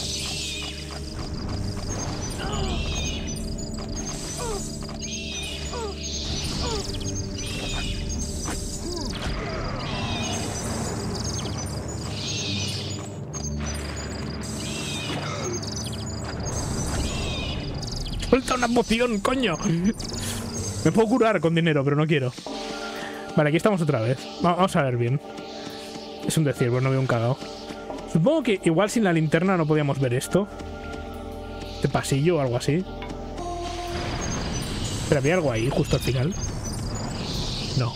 ¡Suelta una poción, coño! Me puedo curar con dinero, pero no quiero. Vale, aquí estamos otra vez. Vamos a ver bien. Es un decir, pero no veo un cagao. Supongo que igual sin la linterna no podíamos ver esto. Este pasillo o algo así. Pero había algo ahí, justo al final. No.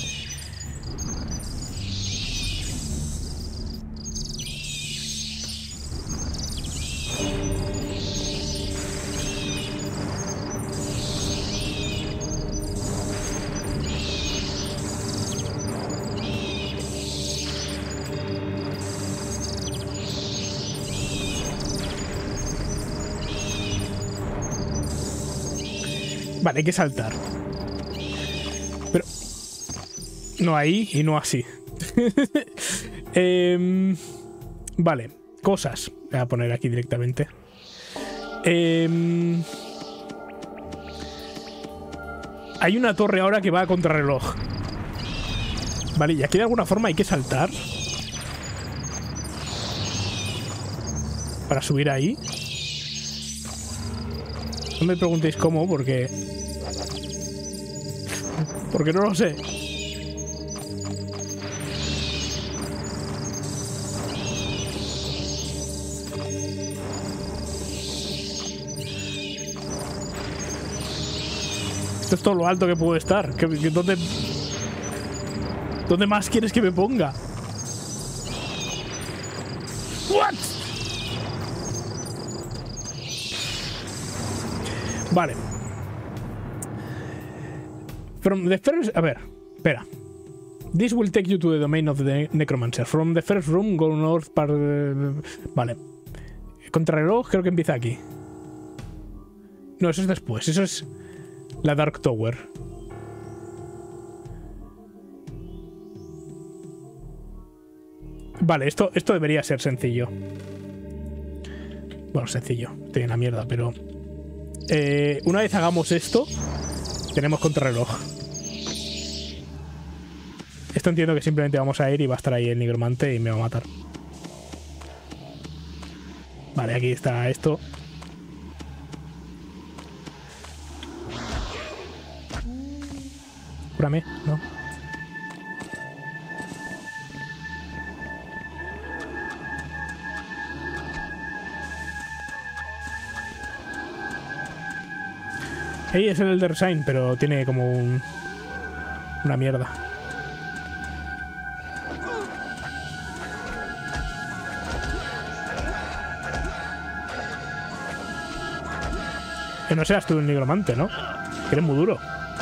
Vale, hay que saltar. Pero... no ahí y no así. eh, vale, cosas. Voy a poner aquí directamente. Eh, hay una torre ahora que va a contrarreloj. Vale, y aquí de alguna forma hay que saltar. Para subir ahí. No me preguntéis cómo, porque... Porque no lo sé. Esto es todo lo alto que puedo estar. ¿Qué, qué, dónde, ¿Dónde más quieres que me ponga? ¿What? Vale. From the first... A ver, espera. This will take you to the domain of the necromancer. From the first room, go north part... Vale. Contrarreloj creo que empieza aquí. No, eso es después. Eso es la Dark Tower. Vale, esto, esto debería ser sencillo. Bueno, sencillo. Estoy en la mierda, pero... Eh, una vez hagamos esto, tenemos contrarreloj. Esto entiendo que simplemente vamos a ir y va a estar ahí el nigromante y me va a matar. Vale, aquí está esto. Cúrame, ¿no? Ahí es el Elder Sign, pero tiene como un... una mierda. Que no seas tú un nigromante, ¿no? Que eres muy duro.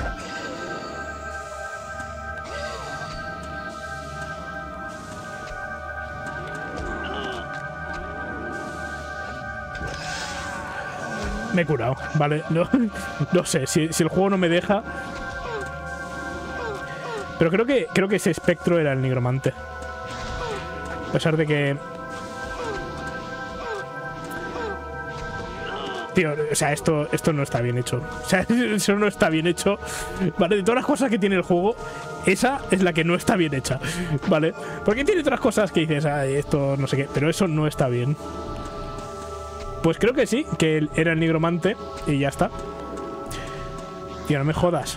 Me he curado, vale. No, no sé, si, si el juego no me deja. Pero creo que creo que ese espectro era el nigromante. A pesar de que... Tío, o sea, esto, esto no está bien hecho. O sea, eso no está bien hecho. Vale, de todas las cosas que tiene el juego, esa es la que no está bien hecha. Vale, porque tiene otras cosas que dices, ay, esto no sé qué, pero eso no está bien. Pues creo que sí, que él era el nigromante y ya está. Tío, no me jodas.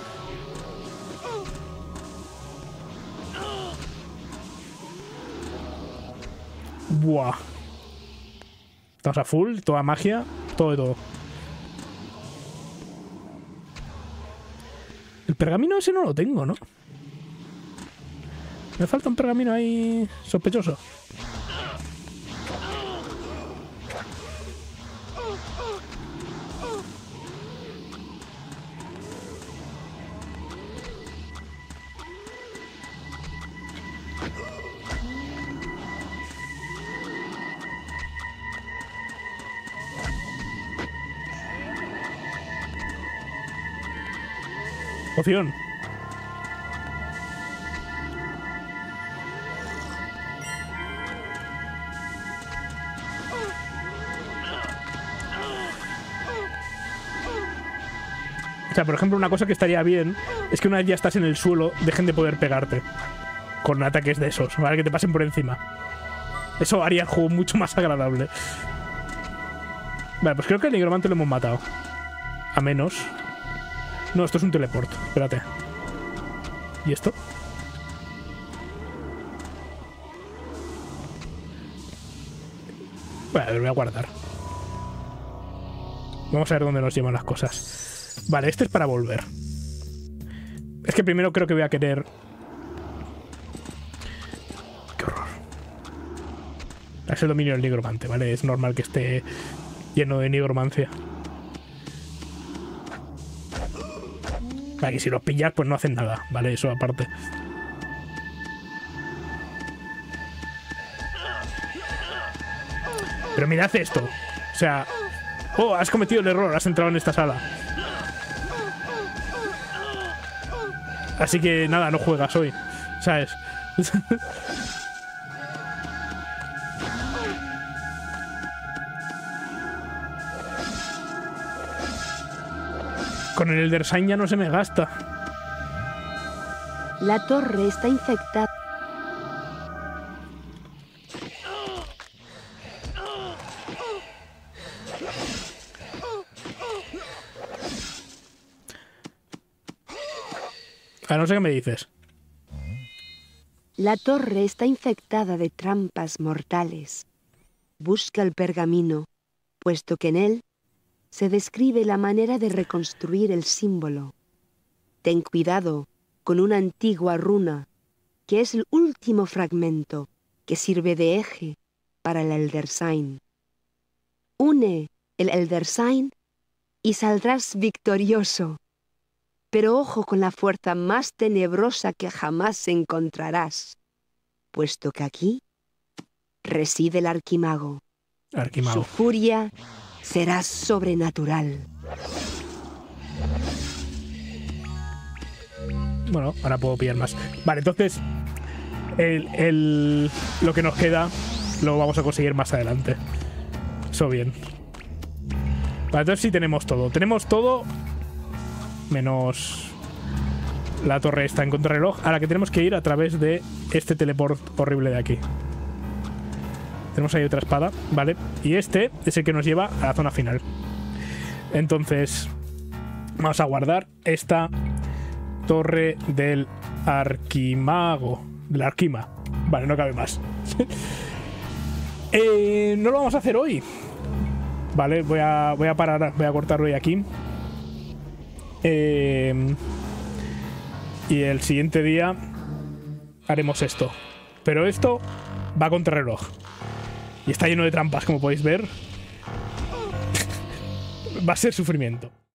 Buah. Estamos a full, toda magia, todo de todo. El pergamino ese no lo tengo, ¿no? Me falta un pergamino ahí sospechoso. Poción. O sea, por ejemplo, una cosa que estaría bien es que una vez ya estás en el suelo, dejen de poder pegarte con ataques de esos, ¿vale? Que te pasen por encima. Eso haría el juego mucho más agradable. Vale, pues creo que el nigromante lo hemos matado. A menos... No, esto es un teleport. Espérate. ¿Y esto? Bueno, lo voy a guardar. Vamos a ver dónde nos llevan las cosas. Vale, este es para volver. Es que primero creo que voy a querer... Qué horror. Es el dominio del nigromante, ¿vale? Es normal que esté lleno de nigromancia. Vale, que si los pillas, pues no hacen nada, ¿vale? Eso aparte. Pero mirad esto. O sea... Oh, has cometido el error, has entrado en esta sala. Así que nada, no juegas hoy, ¿sabes? Con el Elder Sign ya no se me gasta. La torre está infectada. Ah, no sé qué me dices. La torre está infectada de trampas mortales. Busca el pergamino, puesto que en él se describe la manera de reconstruir el símbolo. Ten cuidado con una antigua runa, que es el último fragmento que sirve de eje para el Elder Sign. Une el Elder Sign y saldrás victorioso. Pero ojo con la fuerza más tenebrosa que jamás encontrarás, puesto que aquí reside el Arquimago. Arquimago. Su furia será sobrenatural. Bueno, ahora puedo pillar más. Vale, entonces el, el, lo que nos queda lo vamos a conseguir más adelante. Eso bien. Vale, entonces sí tenemos todo. Tenemos todo menos la torre esta en contrarreloj, a la que tenemos que ir a través de este teleport horrible de aquí. Tenemos ahí otra espada, ¿vale? Y este es el que nos lleva a la zona final. Entonces vamos a guardar esta torre del Arquimago. Del Arquima. Vale, no cabe más. eh, no lo vamos a hacer hoy. Vale, voy a, voy a parar, voy a cortarlo hoy aquí. Eh, y el siguiente día haremos esto. Pero esto va contra reloj. Y está lleno de trampas, como podéis ver. va a ser sufrimiento.